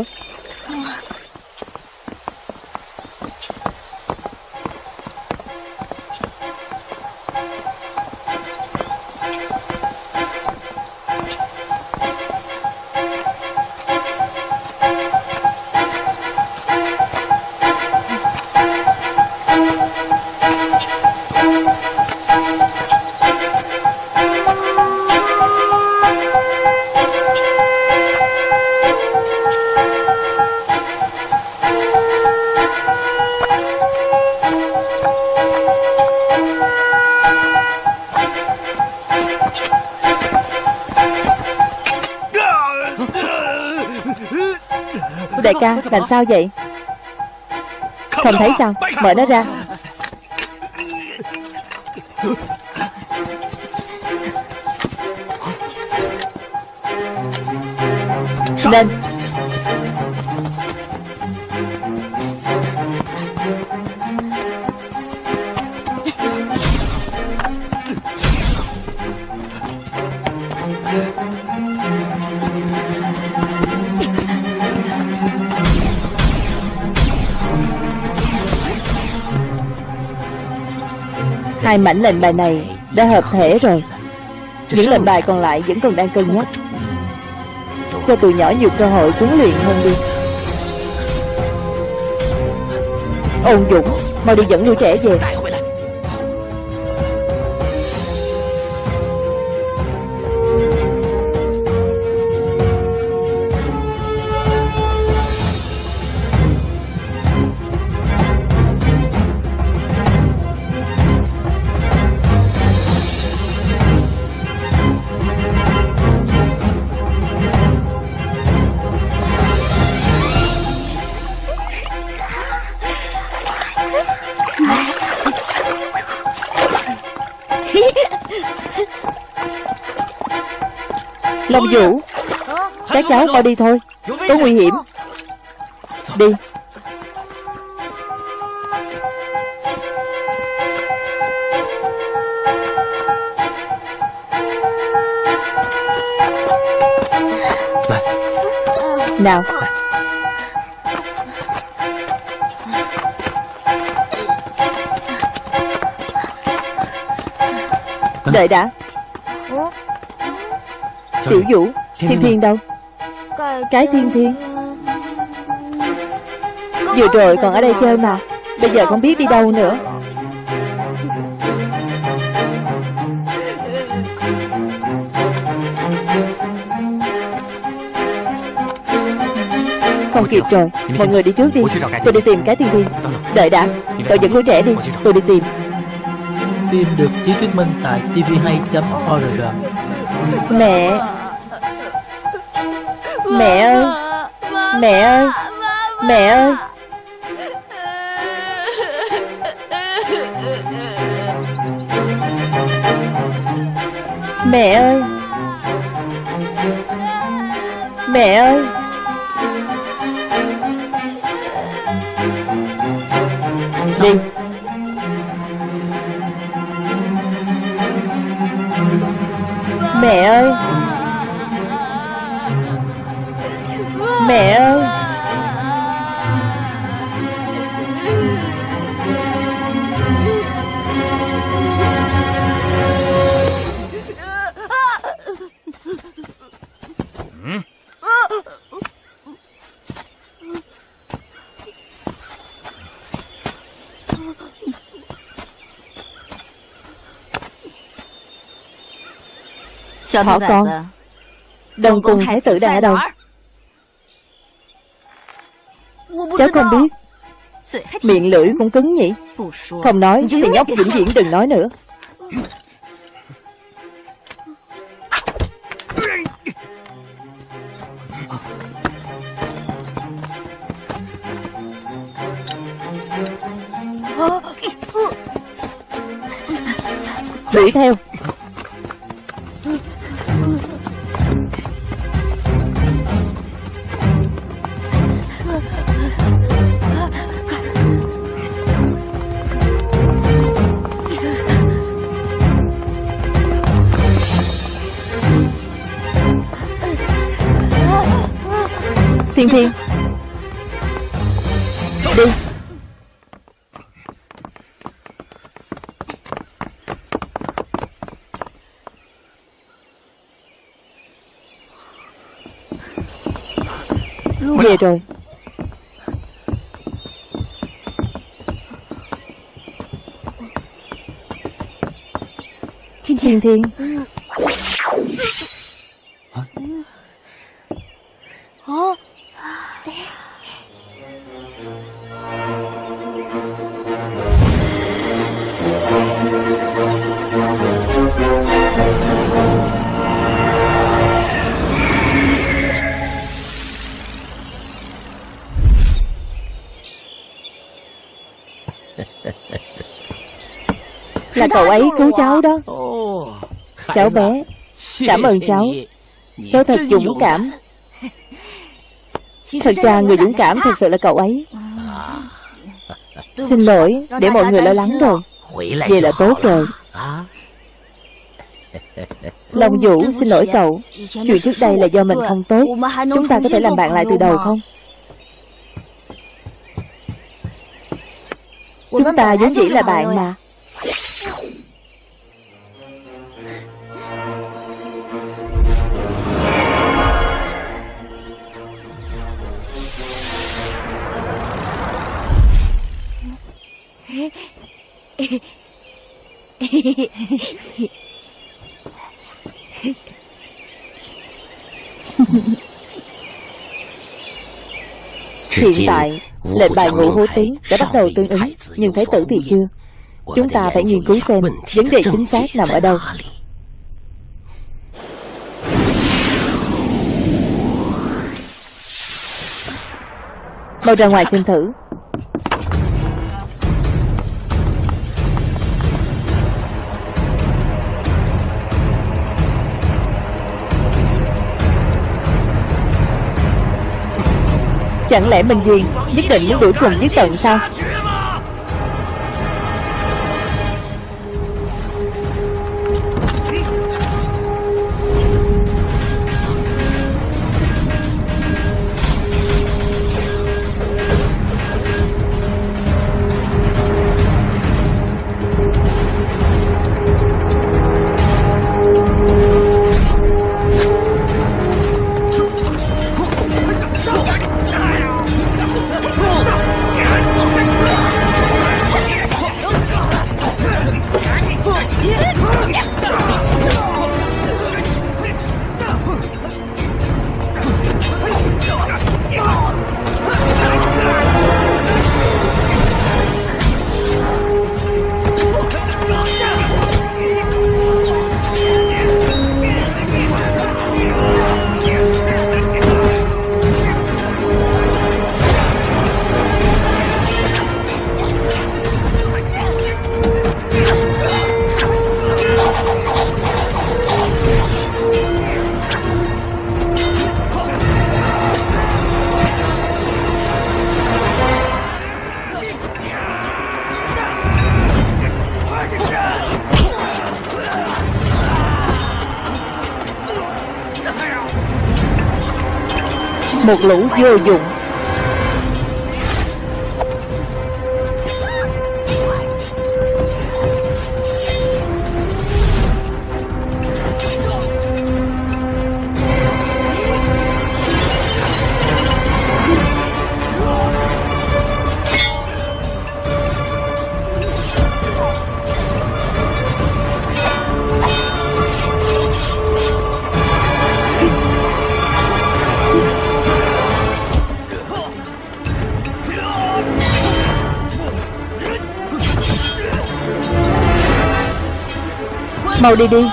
Đại ca, làm sao vậy? Không thấy sao? Mở nó ra. Lên. Hai mảnh lệnh bài này đã hợp thể rồi. Những lệnh bài còn lại vẫn còn đang cân nhắc. Cho tụi nhỏ nhiều cơ hội huấn luyện hơn đi. Ôn Dũng, mau đi dẫn lũ trẻ về. Long Vũ, các cháu mau đi thôi, có nguy hiểm. Đi. Nào. Đợi đã. Tiểu Vũ, Thiên Thiên đâu? Cái Thiên Thiên vừa rồi còn ở đây chơi mà, bây giờ không biết đi đâu nữa. Không kịp rồi, mọi người đi trước đi. Tôi đi tìm cái Thiên Thiên. Đợi đã, cậu dẫn đứa trẻ đi, tôi đi tìm. Phim được chiếu thuyết minh tại tê vê hai chấm org. Mẹ, mẹ ơi, mẹ ơi, mẹ ơi. Mẹ ơi, mẹ ơi. Đi. Mẹ ơi, mẹ ơi. Thỏ con, Đông Cung Thái tử đang ở đâu? Cháu không biết. Miệng lưỡi cũng cứng nhỉ. Không nói thì nhóc vĩnh viễn đừng nói nữa. Đuổi theo. Thiên Thiên, đi. Về rồi. Thiên Thiên. Là cậu ấy cứu cháu đó. Cháu bé, cảm ơn cháu. Cháu thật dũng cảm. Thật ra người dũng cảm thật sự là cậu ấy. Xin lỗi, để mọi người lo lắng rồi. Vậy là tốt rồi. Long Vũ, xin lỗi cậu. Chuyện trước đây là do mình không tốt. Chúng ta có thể làm bạn lại từ đầu không? Chúng ta vốn dĩ là bạn mà. Hiện tại, lệnh bài ngũ hố tướng đã bắt đầu tương ứng, nhưng thái tử thì chưa. Chúng ta phải nghiên cứu xem vấn đề chính xác nằm ở đâu. Mau ra ngoài xem thử. Chẳng lẽ Minh Dương nhất định muốn đuổi cùng với tận sao? Một lũ vô dụng. Mau đi đi.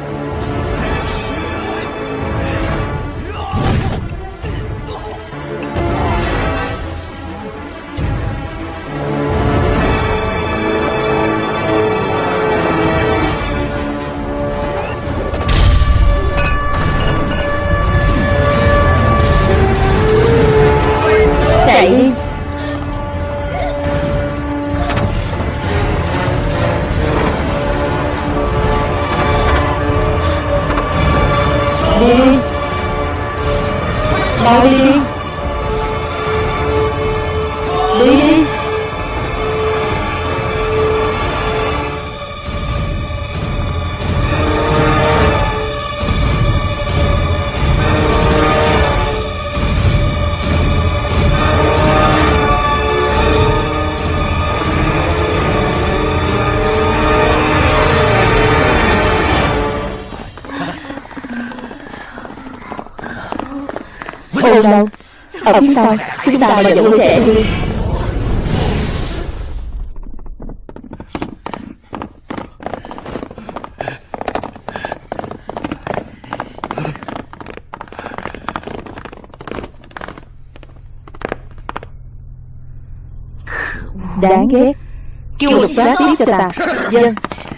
Chạy đi. Đi đi. Mau đi đi. Đi đi. Ôn đâu? Ở phía sau. Chúng ta mà dẫn lũ trẻ đi. Đáng ghét. Kêu lục soát tiếp cho ta. Vâng.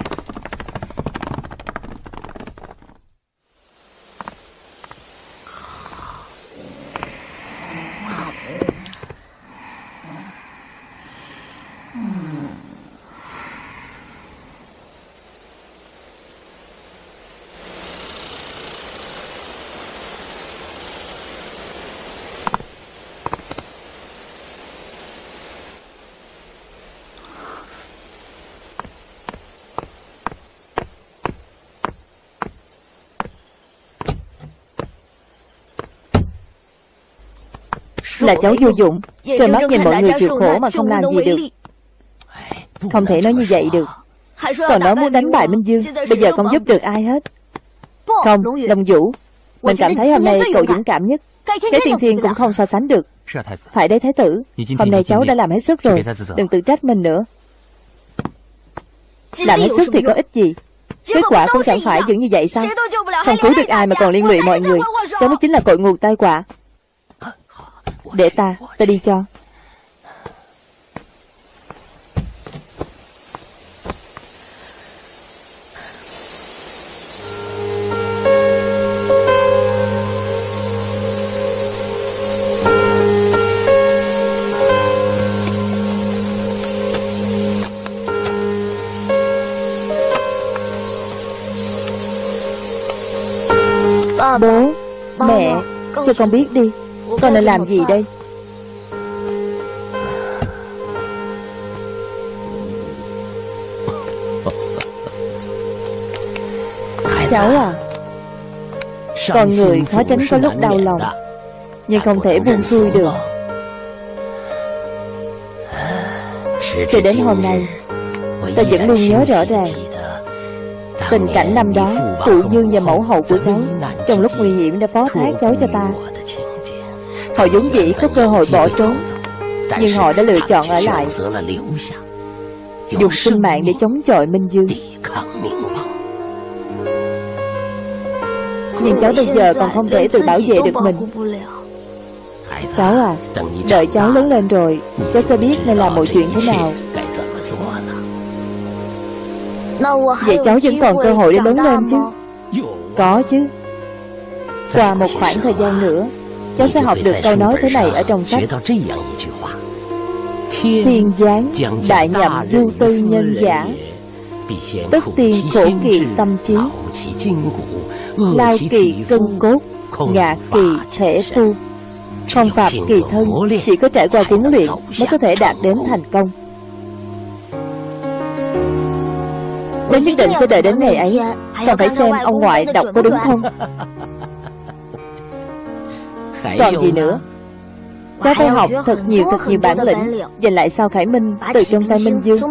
Là cháu vô dụng, trơ mắt nhìn mọi người chịu khổ mà không làm gì được. Không thể nói như vậy được. Còn nói muốn đánh bại Minh Dương, bây giờ không giúp được ai hết. Không, Long Vũ, mình cảm thấy hôm nay cậu dũng cảm nhất. Cái Thiên Thiên cũng không so sánh được. Phải đấy Thái tử, hôm nay cháu đã làm hết sức rồi, đừng tự trách mình nữa. Làm hết sức thì có ích gì? Kết quả cũng chẳng phải vẫn như vậy sao? Không cứu được ai mà còn liên lụy mọi người. Cháu mới chính là cội nguồn tai họa. Để ta, ta đi cho. Bố, mẹ, cho con biết đi, con nên làm gì đây? Cháu à, con người khó tránh có lúc đau lòng, nhưng không thể buông xuôi được. Cho đến hôm nay, ta vẫn luôn nhớ rõ ràng tình cảnh năm đó phụ dương và mẫu hậu của cháu trong lúc nguy hiểm đã phó thác cháu cho ta. Họ vốn dĩ có cơ hội bỏ trốn, nhưng họ đã lựa chọn ở lại, dùng sinh mạng để chống chọi Minh Dương. Nhưng cháu bây giờ còn không thể tự bảo vệ được mình. Cháu à, đợi cháu lớn lên rồi, cháu sẽ biết nên làm mọi chuyện thế nào. Vậy cháu vẫn còn cơ hội để lớn lên chứ? Có chứ. Qua một khoảng thời gian nữa, cháu sẽ học được câu nói thế này ở trong sách: Thiên giáng đại nhậm du tư nhân giả, tất tiên khổ kỳ tâm trí, lao kỳ cân cốt, ngạ kỳ thể phu. Phong phạm kỳ thân, chỉ có trải qua huấn luyện mới có thể đạt đến thành công. Cháu nhất định sẽ đợi đến ngày ấy. Còn phải xem ông ngoại đọc có đúng không. Còn gì nữa? Cháu phải học thật nhiều thật nhiều bản lĩnh, giành lại sao Khải Minh từ trong tay Minh Dương.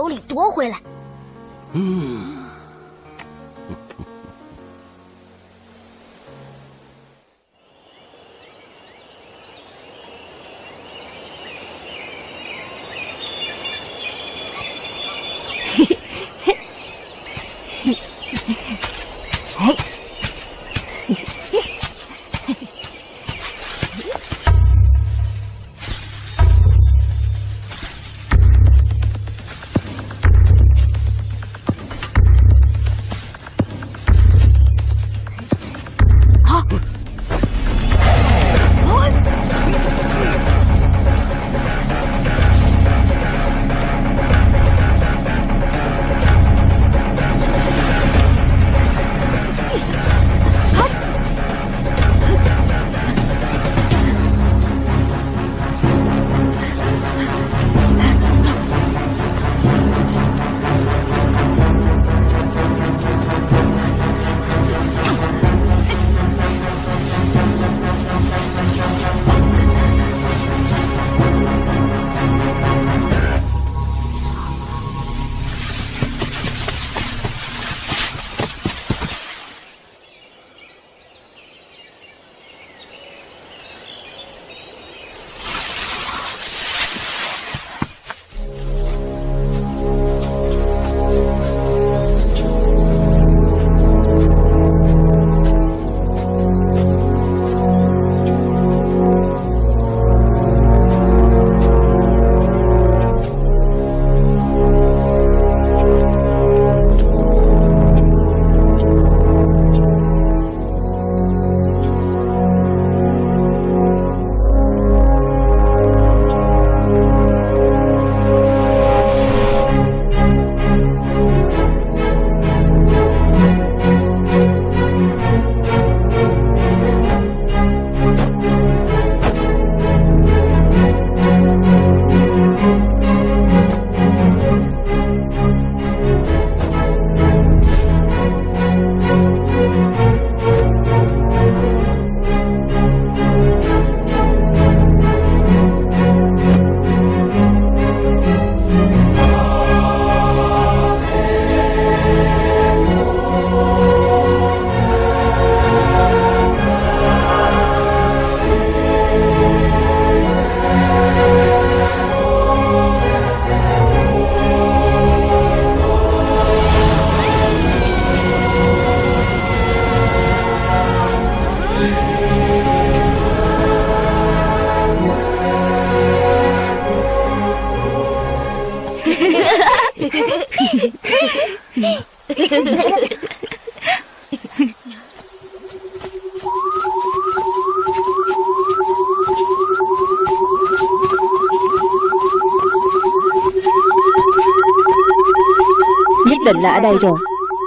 Nhất định là ở đây rồi.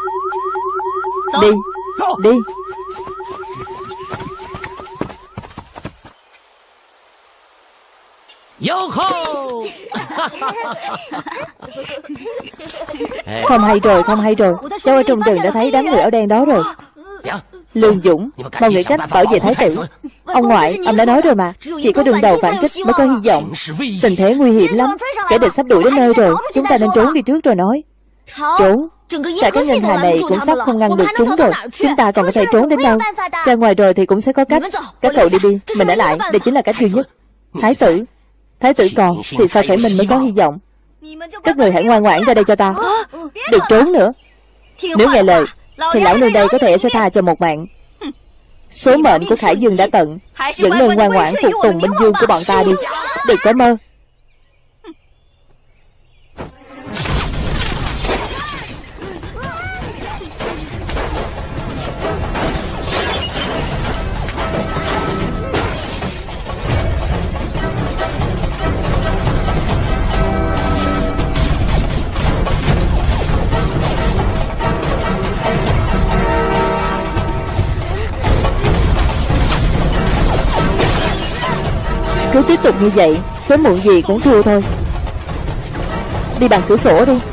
Đi, đi. Không hay rồi, không hay rồi. Cháu ở trong rừng đã thấy đám người áo đen đó rồi. Lương Dũng, mau nghĩ cách bảo vệ thái tử. Ông ngoại, ông đã nói rồi mà, chỉ có đường đầu phản kích mới có hy vọng. Tình thế nguy hiểm lắm, kẻ địch sắp đuổi đến nơi rồi. Chúng ta nên trốn đi trước rồi nói. Trốn? Cả cái ngân hà này cũng sắp không ngăn được chúng rồi. Chúng ta còn có thể trốn đến đâu? Ra ngoài rồi thì cũng sẽ có cách. Các cậu đi đi, mình ở lại, đây chính là cách duy nhất. Thái tử, thái tử còn thì sao Khải Minh mới có hy vọng. Các người hãy ngoan ngoãn ra đây cho ta. Đừng trốn nữa. Nếu nghe lời thì lão nương đây có thể sẽ tha cho một mạng. Số mệnh của Khải Dương đã tận, vẫn nên ngoan ngoãn phục tùng Minh Dương của bọn ta đi. Đừng có mơ. Cứ tiếp tục như vậy, sớm muộn gì cũng thua thôi. Đi bằng cửa sổ đi.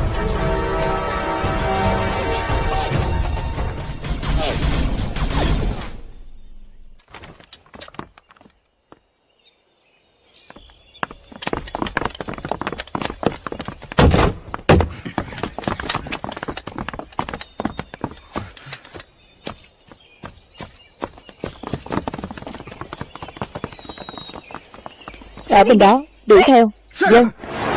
Ở bên đó, đuổi theo. Vâng.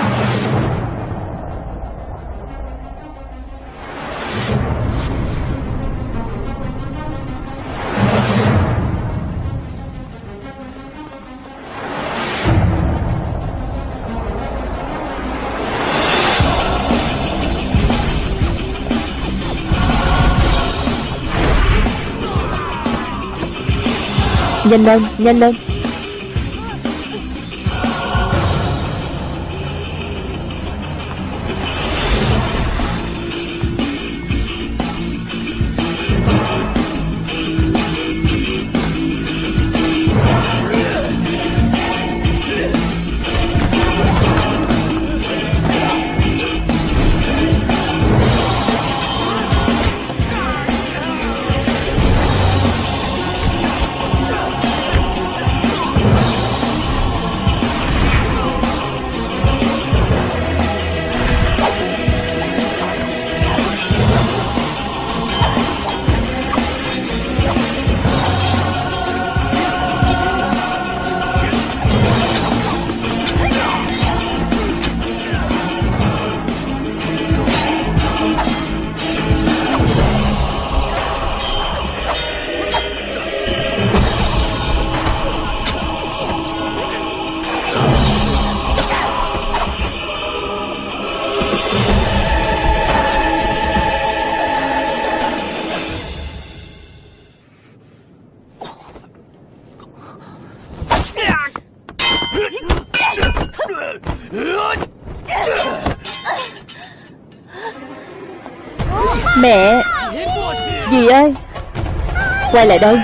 Nhanh lên, nhanh lên. Mẹ! Dì ơi! Quay lại đây!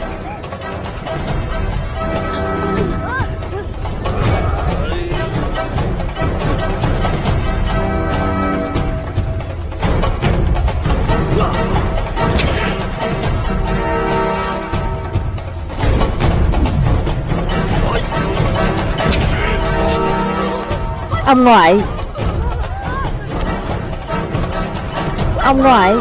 Ông ngoại! Ông ngoại!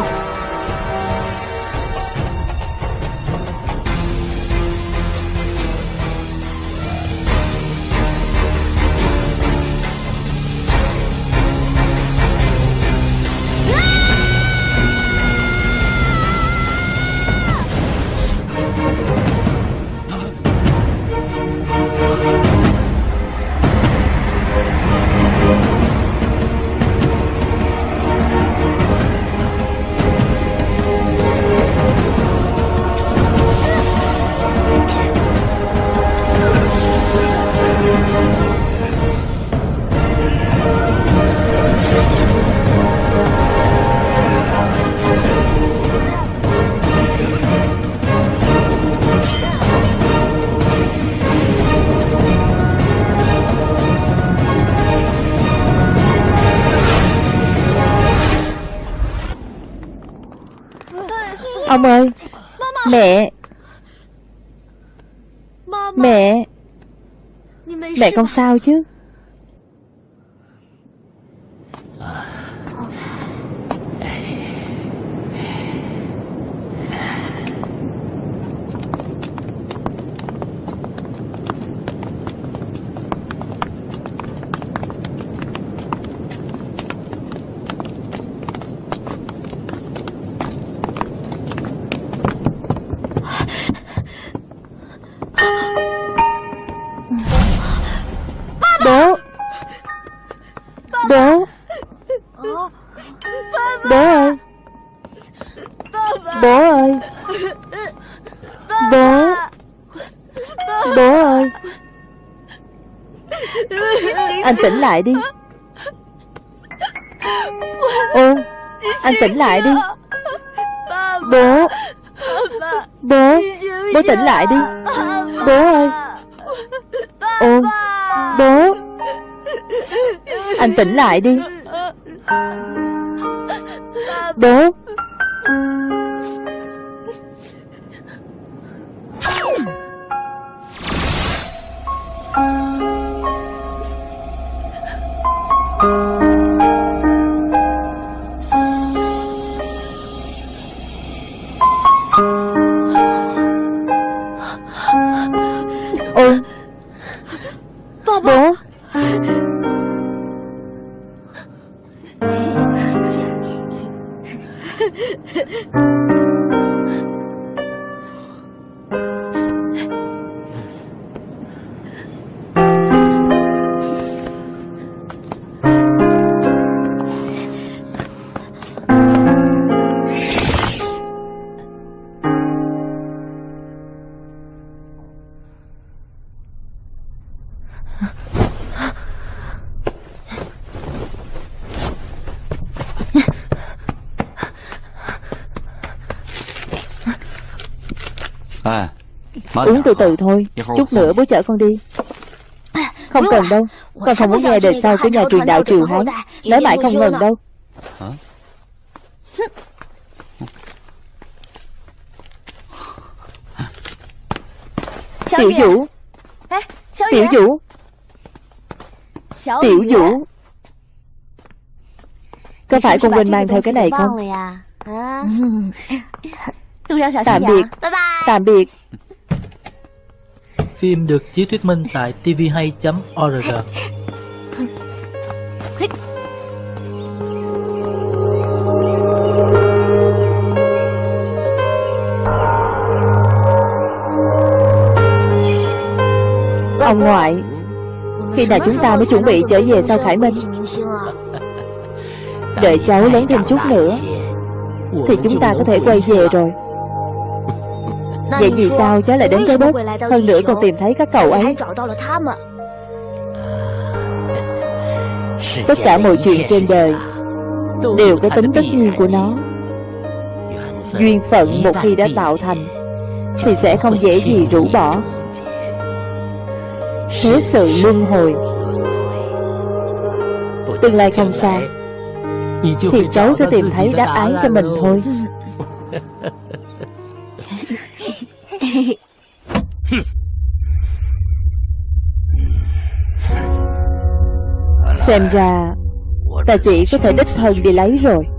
Ông ơi! Mẹ! Mẹ! Mẹ không sao chứ? Bố! Bố! Bố ơi! Bố ơi! Bố! Bố ơi! Anh tỉnh lại đi. Ô, anh tỉnh lại đi. Bố! Bố! Bố tỉnh lại đi. Bố ơi! Ôn, bố, anh tỉnh lại đi. Bố. Ôn. Bố. Uống từ từ thôi, chút nữa bố chở con đi. Không cần đâu, con không muốn nghe đời sau của nhà truyền đạo Triều Hán. Nói mãi không ngừng đâu. Tiểu Vũ, Tiểu Vũ, Tiểu Vũ, có phải con quên mang theo cái này không? Tạm biệt, tạm biệt. Phim được chiếu thuyết minh tại tvhay chấm org. Ông ngoại, khi nào chúng ta mới chuẩn bị trở về sau Khải Minh? Đợi cháu lớn thêm chút nữa thì chúng ta có thể quay về rồi. Vậy vì sao cháu lại đến trái đất, hơn nữa còn tìm thấy các cậu ấy? Tất cả mọi chuyện trên đời đều có tính tất nhiên của nó. Duyên phận một khi đã tạo thành thì sẽ không dễ gì rũ bỏ. Thế sự luân hồi, tương lai không xa thì cháu sẽ tìm thấy đáp án cho mình thôi. Xem ra ta chỉ có thể đích thân đi lấy rồi.